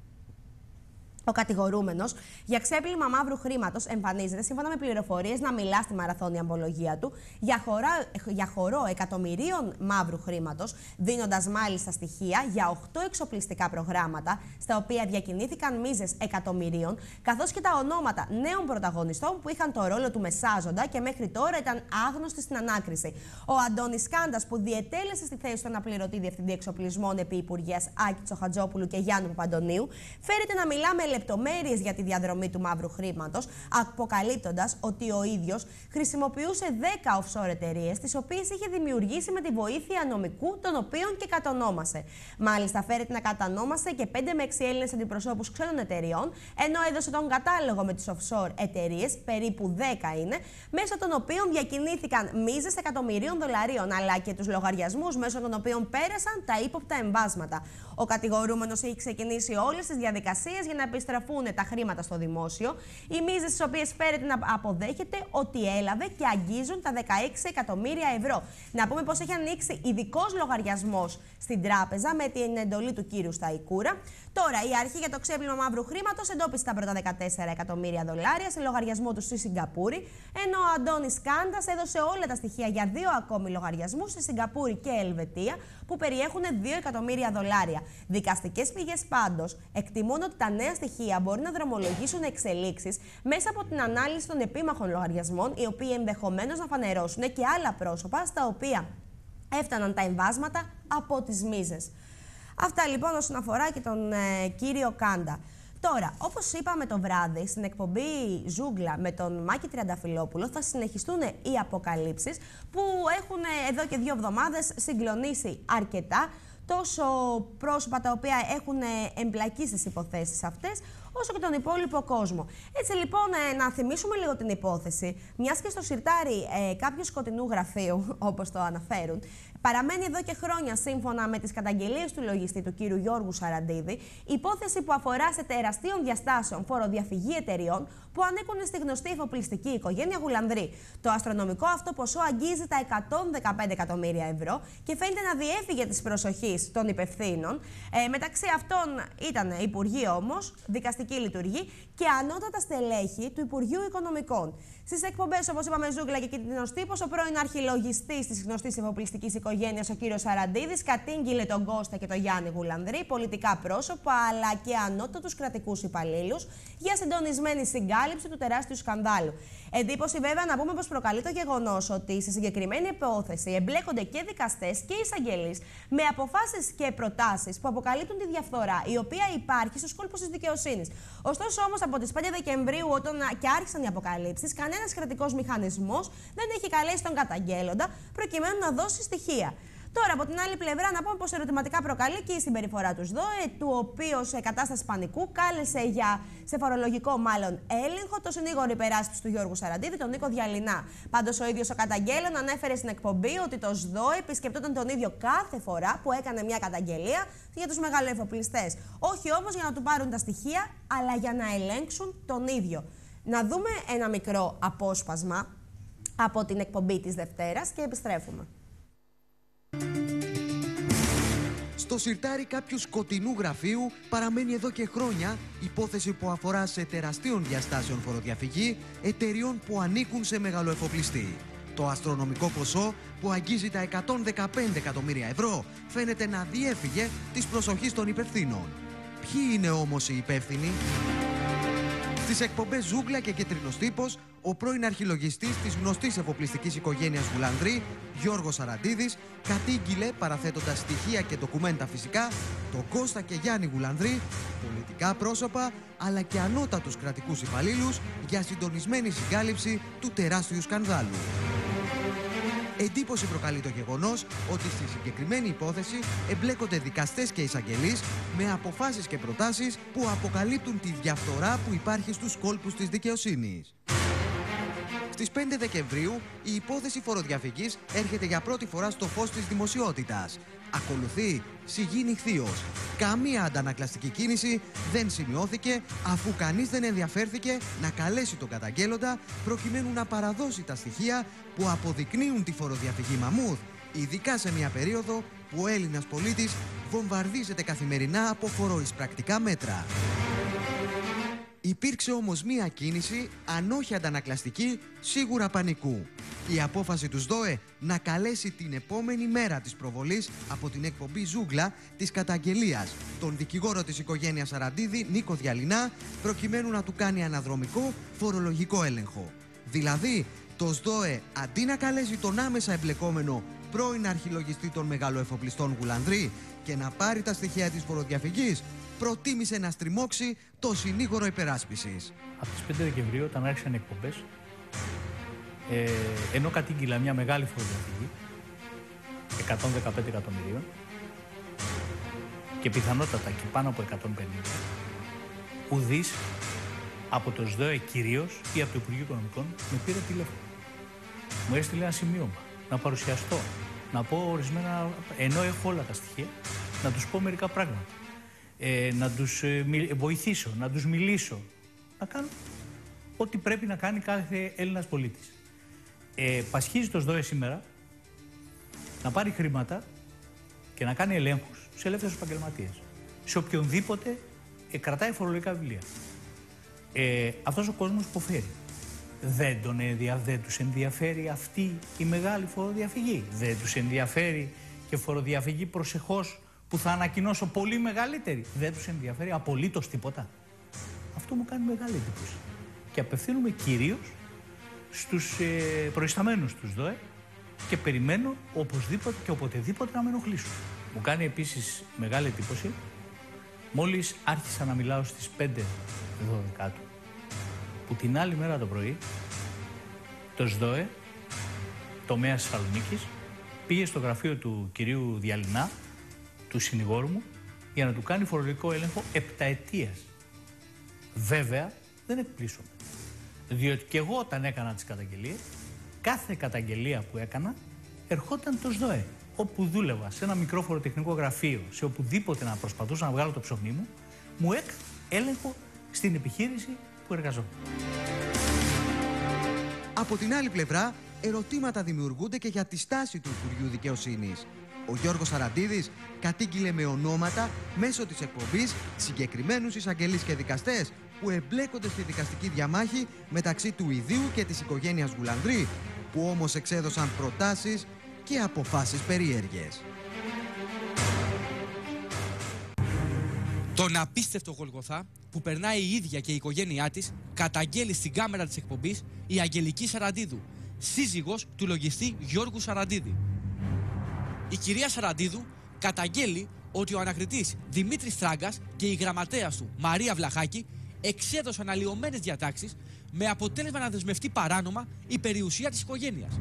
Ο κατηγορούμενος για ξέπλυμα μαύρου χρήματος εμφανίζεται, σύμφωνα με πληροφορίες, να μιλά στη μαραθώνια απολογία του για, χωρά, για χορό εκατομμυρίων μαύρου χρήματος, δίνοντας μάλιστα στοιχεία για οκτώ εξοπλιστικά προγράμματα, στα οποία διακινήθηκαν μίζες εκατομμυρίων, καθώς και τα ονόματα νέων πρωταγωνιστών που είχαν το ρόλο του μεσάζοντα και μέχρι τώρα ήταν άγνωστοι στην ανάκριση. Ο Αντώνης Σκάντας, που διετέλεσε στη θέση του αναπληρωτή διευθυντή εξοπλισμών επί Υπουργείας Άκη Τσοχατζόπουλου και Γιάννου Παπαντονίου, φέρεται να μιλά με λεπτομέρειες για τη διαδρομή του μαύρου χρήματος, αποκαλύπτοντας ότι ο ίδιος χρησιμοποιούσε δέκα offshore εταιρείες, τις οποίες είχε δημιουργήσει με τη βοήθεια νομικού, τον οποίον και κατονόμασε. Μάλιστα, φέρεται να κατανόμασε και πέντε με έξι Έλληνες αντιπροσώπους ξένων εταιρεών, ενώ έδωσε τον κατάλογο με τις offshore εταιρείες, περίπου δέκα είναι, μέσω των οποίων διακινήθηκαν μίζες εκατομμυρίων δολαρίων, αλλά και τους λογαριασμούς μέσω των οποίων πέρασαν τα ύποπτα εμβάσματα. Ο κατηγορούμενος έχει ξεκινήσει όλες τις διαδικασίες για να επιστραφούν τα χρήματα στο δημόσιο, οι μίζες τις οποίες φέρεται να αποδέχεται ότι έλαβε και αγγίζουν τα δεκαέξι εκατομμύρια ευρώ. Να πούμε πως έχει ανοίξει ειδικός λογαριασμός στην τράπεζα με την εντολή του κύριου Σταϊκούρα. Τώρα, η αρχή για το ξέπλυμα μαύρου χρήματος εντόπισε τα πρώτα δεκατέσσερα εκατομμύρια δολάρια σε λογαριασμό του στη Σιγκαπούρη, ενώ ο Αντώνης Σκάντας έδωσε όλα τα στοιχεία για δύο ακόμη λογαριασμούς στη Σιγκαπούρη και Ελβετία, που περιέχουν δύο εκατομμύρια δολάρια. Δικαστικές πηγές πάντως εκτιμούν ότι τα νέα στοιχεία μπορεί να δρομολογήσουν εξελίξεις μέσα από την ανάλυση των επίμαχων λογαριασμών, οι οποίοι ενδεχομένως να φανερώσουν και άλλα πρόσωπα στα οποία έφταναν τα εμβάσματα από τις μίζες. Αυτά λοιπόν όσον αφορά και τον ε, κύριο Κάντα. Τώρα, όπως είπαμε το βράδυ, στην εκπομπή Ζούγκλα με τον Μάκη Τριανταφυλόπουλο θα συνεχιστούν οι αποκαλύψεις που έχουν εδώ και δύο εβδομάδες συγκλονίσει αρκετά τόσο πρόσωπα τα οποία έχουν εμπλακεί στις υποθέσεις αυτές, όσο και τον υπόλοιπο κόσμο. Έτσι λοιπόν, να θυμίσουμε λίγο την υπόθεση, μιας και στο σιρτάρι ε, κάποιου σκοτεινού γραφείου, όπως το αναφέρουν, παραμένει εδώ και χρόνια, σύμφωνα με τις καταγγελίες του λογιστή του κύριου Γιώργου Σαραντίδη, υπόθεση που αφορά σε τεραστίων διαστάσεων φοροδιαφυγή εταιριών που ανήκουν στη γνωστή εφοπλιστική οικογένεια Γουλανδρή. Το αστρονομικό αυτό ποσό αγγίζει τα εκατόν δεκαπέντε εκατομμύρια ευρώ και φαίνεται να διέφυγε της προσοχής των υπευθύνων. Ε, μεταξύ αυτών ήταν Υπουργοί όμως, δικαστική λειτουργή και ανώτατα στελέχη του Υπουργείου Οικονομικών. Στις εκπομπές, όπως είπαμε, Ζούγκλα και Κίτρινος Τύπος, ο πρώην αρχιλογιστής της γνωστής εφοπλιστικής οικογένειας, ο κύριος Σαραντίδης, κατήγγειλε τον Κώστα και τον Γιάννη Γουλανδρή, πολιτικά πρόσωπα αλλά και ανώτατους κρατικούς υπαλλήλους, για συντονισμένη συγκάλυψη του τεράστιου σκανδάλου. Εντύπωση, βέβαια, να πούμε πως προκαλεί το γεγονός ότι στη συγκεκριμένη υπόθεση εμπλέκονται και δικαστές και εισαγγελείς με αποφάσεις και προτάσεις που αποκαλύπτουν τη διαφθορά η οποία υπάρχει στους κόλπους της δικαιοσύνης. Ωστόσο, όμως, από τις πέντε Δεκεμβρίου, όταν και άρχισαν οι αποκαλύψεις, κανένας κρατικός μηχανισμός δεν έχει καλέσει τον καταγγέλλοντα προκειμένου να δώσει στοιχεία. Τώρα, από την άλλη πλευρά, να πούμε πως ερωτηματικά προκαλεί και η συμπεριφορά του ΣΔΟΕ, του οποίου σε κατάσταση πανικού κάλεσε για, σε φορολογικό μάλλον έλεγχο, το συνήγορο υπεράσπιση του Γιώργου Σαραντίδη, τον Νίκο Διαλυνά. Πάντως, ο ίδιος ο καταγγέλλον ανέφερε στην εκπομπή ότι το ΣΔΟΕ επισκεπτόταν τον ίδιο κάθε φορά που έκανε μια καταγγελία για τους μεγαλοεφοπλιστές. Όχι όμως για να του πάρουν τα στοιχεία, αλλά για να ελέγξουν τον ίδιο. Να δούμε ένα μικρό απόσπασμα από την εκπομπή της Δευτέρας και επιστρέφουμε. Στο σιρτάρι κάποιου σκοτεινού γραφείου παραμένει εδώ και χρόνια υπόθεση που αφορά σε τεραστίων διαστάσεων φοροδιαφυγή εταιριών που ανήκουν σε μεγαλοεφοπλιστή. Το αστρονομικό ποσό που αγγίζει τα εκατόν δεκαπέντε εκατομμύρια ευρώ φαίνεται να διέφυγε της προσοχής των υπευθύνων. Ποιοι είναι όμως οι υπεύθυνοι? Στις εκπομπές Ζούγκλα και Κίτρινος Τύπος, ο πρώην αρχιλογιστής της γνωστής εφοπλιστικής οικογένειας Γουλανδρή, Γιώργος Σαραντίδης, κατήγγειλε, παραθέτοντας στοιχεία και ντοκουμέντα φυσικά, τον Κώστα και Γιάννη Γουλανδρή, πολιτικά πρόσωπα, αλλά και ανώτατους κρατικούς υπαλλήλους για συντονισμένη συγκάλυψη του τεράστιου σκανδάλου. Εντύπωση προκαλεί το γεγονός ότι στη συγκεκριμένη υπόθεση εμπλέκονται δικαστές και εισαγγελείς με αποφάσεις και προτάσεις που αποκαλύπτουν τη διαφθορά που υπάρχει στους κόλπους της δικαιοσύνης. Στις πέντε Δεκεμβρίου η υπόθεση φοροδιαφυγής έρχεται για πρώτη φορά στο φως της δημοσιότητας. Ακολουθεί σιγή νυχθείως. Καμία αντανακλαστική κίνηση δεν σημειώθηκε, αφού κανείς δεν ενδιαφέρθηκε να καλέσει τον καταγγέλλοντα προκειμένου να παραδώσει τα στοιχεία που αποδεικνύουν τη φοροδιαφυγή μαμούθ, ειδικά σε μια περίοδο που ο Έλληνας πολίτης βομβαρδίζεται καθημερινά από φοροεισπρακτικά μέτρα. Υπήρξε όμως μία κίνηση, αν όχι αντανακλαστική, σίγουρα πανικού. Η απόφαση του ΣΔΟΕ να καλέσει την επόμενη μέρα της προβολής από την εκπομπή Ζούγκλα της καταγγελίας τον δικηγόρο της οικογένειας Σαραντίδη, Νίκο Διαλυνά, προκειμένου να του κάνει αναδρομικό φορολογικό έλεγχο. Δηλαδή, το ΣΔΟΕ αντί να καλέσει τον άμεσα εμπλεκόμενο πρώην αρχιλογιστή των μεγαλοεφοπλιστών Γουλανδρή και να πάρει τα στοιχεία της φοροδιαφυγής, προτίμησε να στριμώξει το συνήγορο υπεράσπισης. Από τις πέντε Δεκεμβρίου, όταν άρχισαν οι εκπομπές, ε, ενώ κατήγγειλα μια μεγάλη φοροδιαφυγή εκατόν δεκαπέντε εκατομμυρίων και πιθανότατα και πάνω από εκατόν πενήντα, ουδής από το ΣΔΟΕ κυρίως ή από το Υπουργείο Οικονομικών με πήρε τηλέφωνο. Μου έστειλε ένα σημείωμα να παρουσιαστώ, να πω ορισμένα, ενώ έχω όλα τα στοιχεία, να τους πω μερικά πράγματα. Ε, να τους ε, βοηθήσω, να τους μιλήσω, να κάνω ό,τι πρέπει να κάνει κάθε Έλληνας πολίτης. Ε, πασχίζει το ΣΔΟΕ σήμερα να πάρει χρήματα και να κάνει ελέγχους σε ελεύθερους επαγγελματίες, σε οποιονδήποτε ε, κρατάει φορολογικά βιβλία. Ε, αυτός ο κόσμος υποφέρει. Δεν, τον ενδια... δεν τους ενδιαφέρει αυτή η μεγάλη φοροδιαφυγή. Δεν τους ενδιαφέρει και φοροδιαφυγή προσεχώς που θα ανακοινώσω πολύ μεγαλύτερη. Δεν τους ενδιαφέρει απολύτως τίποτα. Αυτό μου κάνει μεγάλη εντύπωση. Και απευθύνουμε κυρίως στους ε, προϊσταμένους τους ΔΟΕ και περιμένω οπωσδήποτε και οποτεδήποτε να με ενοχλήσουν. Μου κάνει επίσης μεγάλη εντύπωση μόλις άρχισα να μιλάω στις πέντε δώδεκα που την άλλη μέρα το πρωί το ΣΔΟΕ, τομέας Θεσσαλονίκης, πήγε στο γραφείο του κυρίου Διαλυνά, του συνηγόρου μου, για να του κάνει φορολογικό έλεγχο επταετίας. Βέβαια, δεν εκπλήσωμαι. Διότι και εγώ όταν έκανα τις καταγγελίες, κάθε καταγγελία που έκανα ερχόταν το ΣΔΟΕ. Όπου δούλευα, σε ένα μικρό φοροτεχνικό γραφείο, σε οπουδήποτε να προσπαθούσα να βγάλω το ψωμί μου, μου έκ έλεγχο στην επιχείρηση που εργαζόμουν. Από την άλλη πλευρά, ερωτήματα δημιουργούνται και για τη στάση του Υπουργείου Δικαιοσύνης. Ο Γιώργος Σαραντίδης κατήγγειλε με ονόματα μέσω της εκπομπής συγκεκριμένους εισαγγελείς και δικαστές που εμπλέκονται στη δικαστική διαμάχη μεταξύ του ιδίου και της οικογένειας Γουλανδρή, που όμως εξέδωσαν προτάσεις και αποφάσεις περίεργες. Τον απίστευτο Γολγοθά που περνάει η ίδια και η οικογένειά της καταγγέλει στην κάμερα της εκπομπής η Αγγελική Σαραντίδου, σύζυγος του λογιστή Γιώργου Σαραντίδη. Η κυρία Σαραντίδου καταγγέλει ότι ο ανακριτής Δημήτρης Θράγκας και η γραμματέας του Μαρία Βλαχάκη εξέδωσαν αλλοιωμένες διατάξεις με αποτέλεσμα να δεσμευτεί παράνομα η περιουσία της οικογένειας.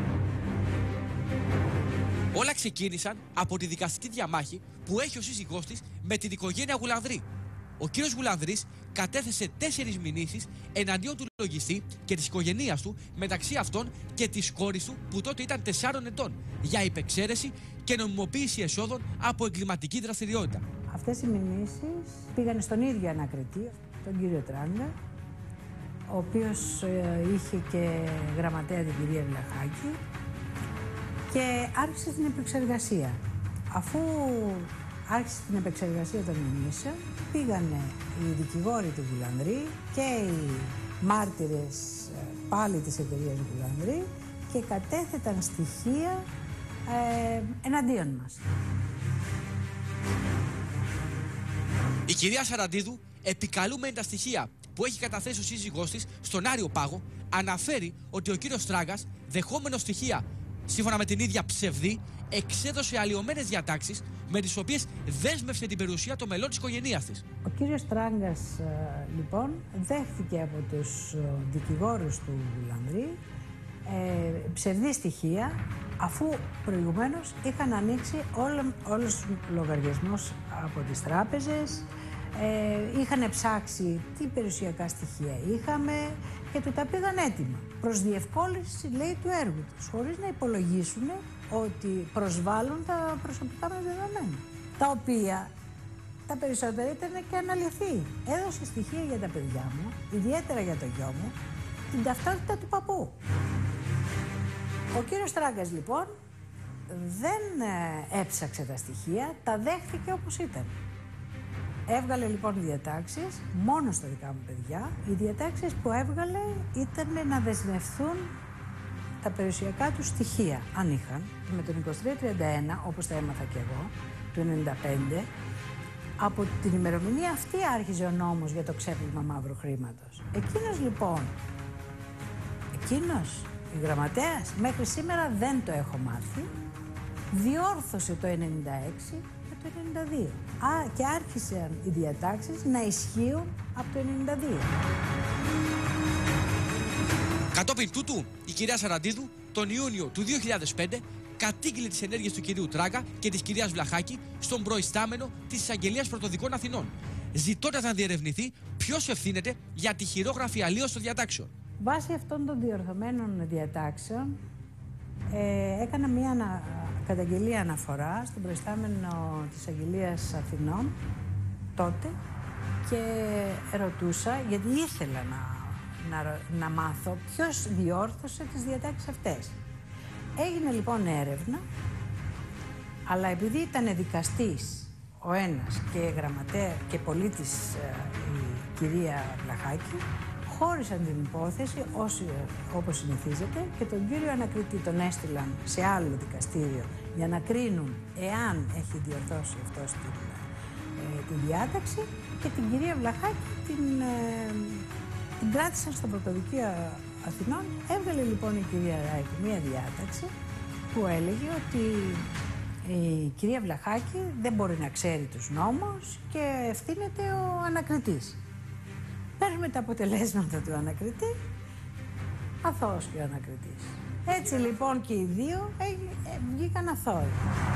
Όλα ξεκίνησαν από τη δικαστική διαμάχη που έχει ο σύζυγός της με την οικογένεια Γουλανδρή. Ο κύριος Γουλανδρής κατέθεσε τέσσερις μηνύσεις εναντίον του λογιστή και της οικογένειας του, μεταξύ αυτών και της κόρης του που τότε ήταν τεσσάρων ετών, για υπεξαίρεση και νομιμοποίηση εσόδων από εγκληματική δραστηριότητα. Αυτές οι μηνύσεις πήγαν στον ίδιο ανακριτή, τον κύριο Τράγκα, ο οποίος ε, είχε και γραμματέα την κυρία Βλαχάκη, και άρχισε την επεξεργασία. Αφού άρχισε την επεξεργασία των μηνύσεων, πήγανε οι δικηγόροι του Γουλανδρή και οι μάρτυρες πάλι της εταιρείας Γουλανδρή και κατέθεταν στοιχεία ε, εναντίον μας. Η κυρία Σαραντίδου, επικαλούμενη τα στοιχεία που έχει καταθέσει ο σύζυγός της στον Άριο Πάγο αναφέρει ότι ο κύριος Τράγκας, δεχόμενο στοιχεία σύμφωνα με την ίδια ψευδή, εξέδωσε αλλοιωμένες διατάξεις με τις οποίες δέσμευσε την περιουσία των μελών της οικογένειας της. Ο κύριος Τράγκας, λοιπόν, δέχθηκε από τους δικηγόρους του Λανδρή ε, ψευδή στοιχεία, αφού προηγουμένως είχαν ανοίξει όλο, όλους τους λογαριασμούς από τις τράπεζες, ε, είχαν ψάξει τι περιουσιακά στοιχεία είχαμε και του τα πήγαν έτοιμα. Προς διευκόλυνση, λέει, του έργου τους, χωρίς να υπολογίσουν ότι προσβάλλουν τα προσωπικά μας δεδομένα, τα οποία τα περισσότερα ήταν και αναλυθή. Έδωσε στοιχεία για τα παιδιά μου, ιδιαίτερα για το γιο μου, την ταυτότητα του παππού. Ο κύριος Τράγκας, λοιπόν, δεν έψαξε τα στοιχεία, τα δέχτηκε όπως ήταν. Έβγαλε λοιπόν διατάξεις μόνο στα δικά μου παιδιά. Οι διατάξεις που έβγαλε ήταν να δεσμευθούν τα περιουσιακά του στοιχεία, αν είχαν, με τον είκοσι τρία τριάντα ένα, όπως τα έμαθα και εγώ, του ενενήντα πέντε, από την ημερομηνία αυτή άρχιζε ο νόμος για το ξέπλυμα μαύρου χρήματος. Εκείνος λοιπόν, εκείνος, η γραμματέας, μέχρι σήμερα δεν το έχω μάθει, διόρθωσε το ενενήντα έξι με το ενενήντα δύο. Α, και άρχισαν οι διατάξεις να ισχύουν από το ενενήντα δύο. Κατόπιν τούτου, η κυρία Σαραντίδου τον Ιούνιο του δύο χιλιάδες πέντε κατήγγειλε τις ενέργειες του κυρίου Τράγκα και της κυρίας Βλαχάκη στον προϊστάμενο της Εισαγγελίας Πρωτοδικών Αθηνών, ζητώντας να διερευνηθεί ποιος ευθύνεται για τη χειρόγραφη αλλίωση των διατάξεων. Βάσει αυτών των διορθωμένων διατάξεων, ε, έκανα μία ανα... καταγγελία αναφορά στον προϊστάμενο της Αγγελίας Αθηνών τότε και ρωτούσα, γιατί ήθελα να, να, να μάθω ποιος διόρθωσε τις διατάξεις αυτές. Έγινε λοιπόν έρευνα, αλλά επειδή ήταν δικαστής ο ένας και γραμματέα και πολίτης η κυρία Βλαχάκη, χώρισαν την υπόθεση όσοι, όπως συνηθίζεται και τον κύριο ανακριτή τον έστειλαν σε άλλο δικαστήριο για να κρίνουν εάν έχει διορθώσει αυτός την, ε, τη διάταξη, και την κυρία Βλαχάκη την, ε, την κράτησαν στο Πρωτοδικείο Αθηνών. Έβγαλε λοιπόν η κυρία Ράικη μία διάταξη που έλεγε ότι η κυρία Βλαχάκη δεν μπορεί να ξέρει τους νόμους και ευθύνεται ο ανακριτής. Παίρνουμε τα αποτελέσματα του ανακριτή, αθώος και ο ανακριτής. Έτσι λοιπόν και οι δύο βγήκαν αθώοι.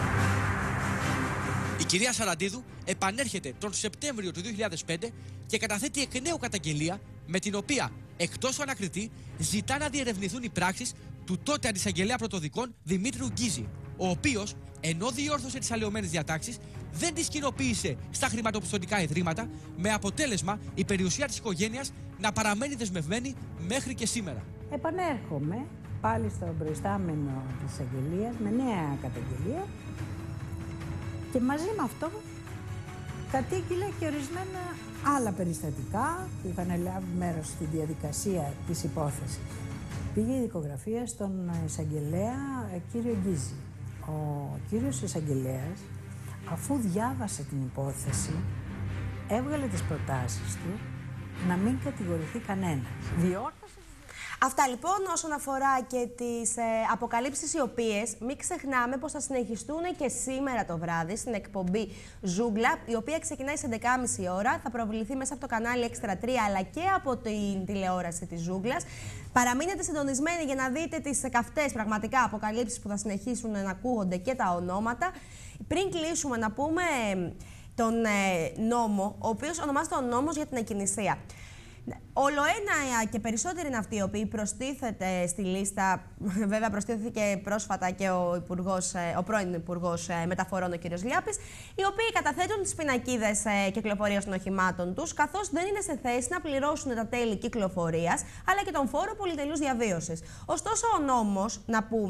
Η κυρία Σαραντίδου επανέρχεται τον Σεπτέμβριο του δύο χιλιάδες πέντε και καταθέτει εκ νέου καταγγελία με την οποία, εκτός του ανακριτή, ζητά να διερευνηθούν οι πράξεις του τότε αντισαγγελέα πρωτοδικών Δημήτριου Γκίζη, ο οποίος, ενώ διόρθωσε τις αλλοιωμένες διατάξεις, δεν τις κοινοποίησε στα χρηματοπιστωτικά ιδρύματα, με αποτέλεσμα η περιουσία της οικογένειας να παραμένει δεσμευμένη μέχρι και σήμερα. Επανέρχομαι πάλι στον προϊστάμενο της αγγελίας με νέα καταγγελία και μαζί με αυτό κατήγγειλε και ορισμένα άλλα περιστατικά που είχαν λάβει μέρος στη διαδικασία της υπόθεσης. Πήγε η δικογραφία στον εισαγγελέα κύριο Γκίζη. Ο κύριος εισαγγελέας, αφού διάβασε την υπόθεση, έβγαλε τις προτάσεις του να μην κατηγορηθεί κανένας. Διόρθωσε. Αυτά λοιπόν όσον αφορά και τις ε, αποκαλύψεις, οι οποίες μην ξεχνάμε πως θα συνεχιστούν και σήμερα το βράδυ στην εκπομπή Ζούγκλα, η οποία ξεκινάει στις έντεκα και μισή ώρα, θα προβληθεί μέσα από το κανάλι Extra τρία αλλά και από την τηλεόραση της Ζούγκλας. Παραμείνετε συντονισμένοι για να δείτε τις καυτές πραγματικά αποκαλύψεις που θα συνεχίσουν να ακούγονται και τα ονόματα. Πριν κλείσουμε να πούμε τον ε, νόμο, ο οποίος ονομάζεται ο νόμος για την εκκινησία. Όλο ένα και περισσότεροι είναι αυτοί οι οποίοι προστίθεται στη λίστα. Βέβαια, προστίθεται πρόσφατα και ο, υπουργός, ο πρώην Υπουργός Μεταφορών, ο κ. Λιάπης, οι οποίοι καταθέτουν τις πινακίδες κυκλοφορίας των οχημάτων τους, καθώς δεν είναι σε θέση να πληρώσουν τα τέλη κυκλοφορίας αλλά και τον φόρο πολυτελούς διαβίωσης. Ωστόσο, ο νόμος, να πούμε,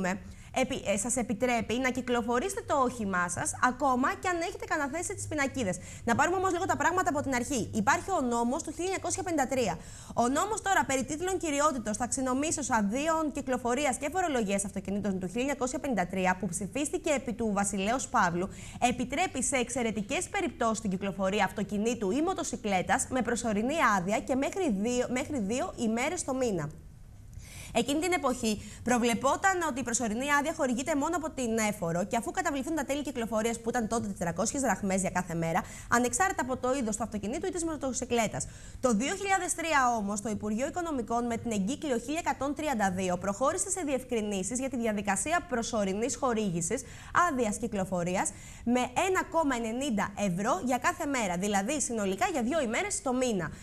επι, ε, σας επιτρέπει να κυκλοφορήσετε το όχημά σας, ακόμα και αν έχετε καταθέσει τις πινακίδες. Να πάρουμε όμως λίγο τα πράγματα από την αρχή. Υπάρχει ο νόμος του χίλια εννιακόσια πενήντα τρία. Ο νόμος τώρα περί τίτλων κυριότητος, ταξινομήσεως, αδείων κυκλοφορίας και φορολογίας αυτοκινήτων του χίλια εννιακόσια πενήντα τρία, που ψηφίστηκε επί του Βασιλέως Παύλου, επιτρέπει σε εξαιρετικές περιπτώσεις την κυκλοφορία αυτοκινήτου ή μοτοσικλέτας με προσωρινή άδεια και μέχρι δύο, μέχρι δύο ημέρες το μήνα. Εκείνη την εποχή προβλεπόταν ότι η προσωρινή άδεια χορηγείται μόνο από την έφορο και αφού καταβληθούν τα τέλη κυκλοφορίας που ήταν τότε τετρακόσιες δραχμές για κάθε μέρα, ανεξάρτητα από το είδος του αυτοκινήτου ή της μοτοσικλέτας. Το δύο χιλιάδες τρία όμως το Υπουργείο Οικονομικών με την εγκύκλιο χίλια εκατόν τριάντα δύο προχώρησε σε διευκρινήσεις για τη διαδικασία προσωρινής χορήγησης άδειας κυκλοφορίας με ένα κόμμα ενενήντα ευρώ για κάθε μέρα, δηλαδή συνολικά για δύο ημέρες το μήνα.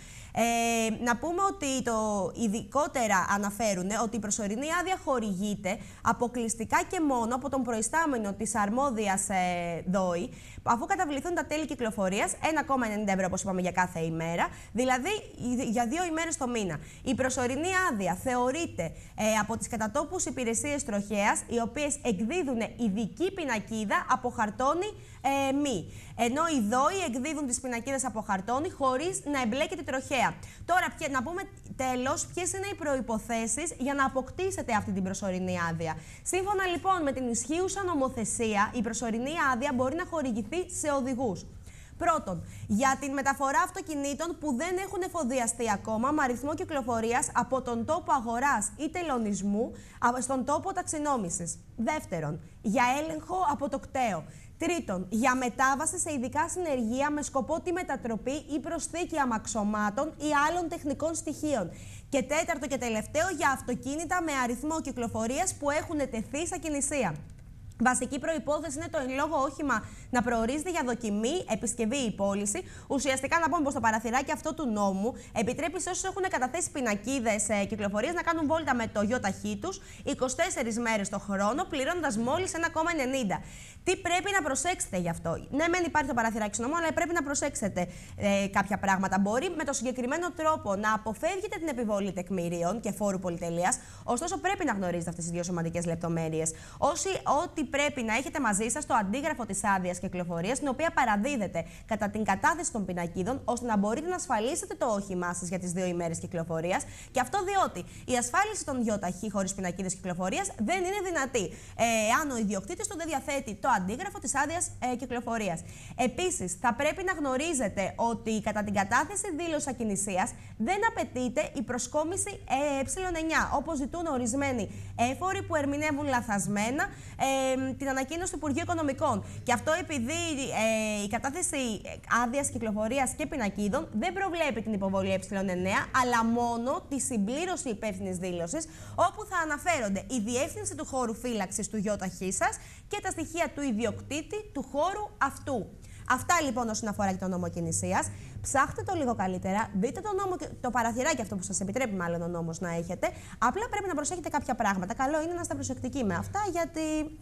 Ε, να πούμε ότι το ειδικότερα αναφέρουν ότι η προσωρινή άδεια χορηγείται αποκλειστικά και μόνο από τον προϊστάμενο της αρμόδιας ε, ΔΟΗ, αφού καταβληθούν τα τέλη κυκλοφορίας, ένα κόμμα ενενήντα ευρώ όπως είπαμε για κάθε ημέρα, δηλαδή για δύο ημέρες το μήνα. Η προσωρινή άδεια θεωρείται ε, από τις κατατόπους υπηρεσίες τροχέας, οι οποίες εκδίδουν ειδική πινακίδα από χαρτόνι ε, μη. Ενώ οι ΔΟΗ εκδίδουν τις πινακίδες από χαρτόνι χωρίς να εμπλέκεται τροχέα. Τώρα, να πούμε τέλος ποιες είναι οι προϋποθέσεις για να αποκτήσετε αυτή την προσωρινή άδεια. Σύμφωνα λοιπόν με την ισχύουσα νομοθεσία, η προσωρινή άδεια μπορεί να χορηγηθεί σε οδηγούς. Πρώτον, για την μεταφορά αυτοκινήτων που δεν έχουν εφοδιαστεί ακόμα με αριθμό κυκλοφορίας από τον τόπο αγοράς ή τελωνισμού στον τόπο ταξινόμησης. Δεύτερον, για έλεγχο από το κταίο. Τρίτον, για μετάβαση σε ειδικά συνεργεία με σκοπό τη μετατροπή ή προσθήκη αμαξωμάτων ή άλλων τεχνικών στοιχείων. Και τέταρτο και τελευταίο, για αυτοκίνητα με αριθμό κυκλοφορίας που έχουν τεθεί σε ακινησία. Βασική προϋπόθεση είναι το εν λόγω όχημα να προορίζεται για δοκιμή, επισκευή ή πώληση. Ουσιαστικά, να πούμε πως το παραθυράκι αυτό του νόμου επιτρέπει σε όσους έχουν καταθέσει πινακίδες κυκλοφορίας να κάνουν βόλτα με το ΙΟΤΑΧΗ τους είκοσι τέσσερις μέρες το χρόνο, πληρώνοντας μόλις ένα κόμμα ενενήντα. Τι πρέπει να προσέξετε γι' αυτό? Ναι, μεν υπάρχει το παραθυράκι του νόμου, αλλά πρέπει να προσέξετε ε, κάποια πράγματα. Μπορεί με το συγκεκριμένο τρόπο να αποφεύγετε την επιβολή τεκμηρίων και φόρου πολυτελείας, ωστόσο πρέπει να γνωρίζετε αυτές τις δύο σημαντικές λεπτομέρειες. Όσοι, ό,τι πρέπει να έχετε μαζί σας το αντίγραφο της άδειας κυκλοφορίας, την οποία παραδίδετε κατά την κατάθεση των πινακίδων, ώστε να μπορείτε να ασφαλίσετε το όχημά σας για τις δύο ημέρες κυκλοφορίας. Και αυτό διότι η ασφάλιση των ΙΟΤΑΧΗ χωρίς πινακίδες κυκλοφορίας δεν είναι δυνατή, ε, αν ο ιδιοκτήτης του δεν διαθέτει το αντίγραφο της άδειας ε, κυκλοφορίας. Επίσης, θα πρέπει να γνωρίζετε ότι κατά την κατάθεση δήλωσης ακινησίας δεν απαιτείται η προσκόμιση ε εννιά, όπως ζητούν ορισμένοι έφοροι που ερμηνεύουν λαθασμένα ε, την ανακοίνωση του Υπουργείου Οικονομικών. Και αυτό επειδή ε, η κατάθεση άδειας κυκλοφορίας και πινακίδων δεν προβλέπει την υποβολή ε εννιά, αλλά μόνο τη συμπλήρωση υπεύθυνης δήλωσης, όπου θα αναφέρονται η διεύθυνση του χώρου φύλαξης του ΙΟΤΑΧΗ σας και τα στοιχεία του ιδιοκτήτη του χώρου αυτού. Αυτά λοιπόν όσον αφορά και το νόμο κινησίας. Ψάχτε το λίγο καλύτερα, δείτε το, νόμο, το παραθυράκι αυτό που σας επιτρέπει μάλλον ο νόμος να έχετε. Απλά πρέπει να προσέχετε κάποια πράγματα. Καλό είναι να είστε προσεκτικοί με αυτά, γιατί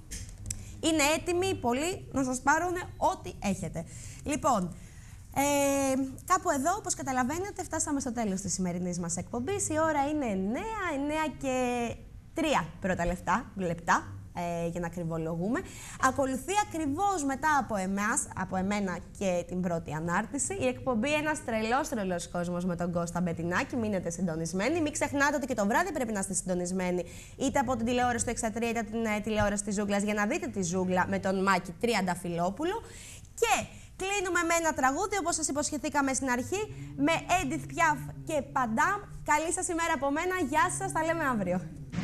είναι έτοιμοι πολλοί να σας πάρουν ό,τι έχετε. Λοιπόν, ε, κάπου εδώ, όπως καταλαβαίνετε, φτάσαμε στο τέλος της σημερινής μας εκπομπής. Η ώρα είναι εννέα, εννέα και τρία πρώτα λεπτά. λεπτά. Ε, για να ακριβολογούμε. Ακολουθεί ακριβώς μετά από εμάς, από εμένα και την πρώτη ανάρτηση, η εκπομπή «Ένας τρελός τρελός κόσμος» με τον Κώστα Μπετινάκη. Μείνετε συντονισμένοι. Μην ξεχνάτε ότι και το βράδυ πρέπει να είστε συντονισμένοι είτε από την τηλεόραση του Εξατρία είτε από την ε, τηλεόραση της Ζούγκλας για να δείτε τη Ζούγκλα με τον Μάκη Τριανταφυλόπουλο. Και κλείνουμε με ένα τραγούδι, όπως σας υποσχεθήκαμε στην αρχή, με Edith Piaf και Παντάμ. Καλή σας ημέρα από μένα. Γεια σας, τα λέμε αύριο.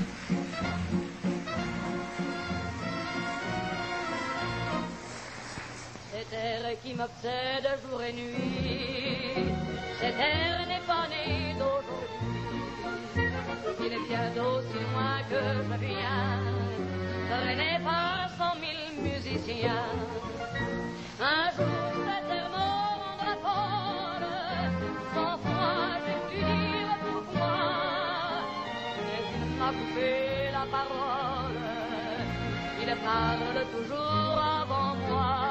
Cet air qui m'obsède jour et nuit, cet air n'est pas né d'aujourd'hui. Il est bien d'aussi loin que je viens, traîné par cent mille musiciens. Un jour cet air me rendra folle, sans foi j'ai dû dire pourquoi. Mais il m'a coupé la parole, il parle toujours avant moi.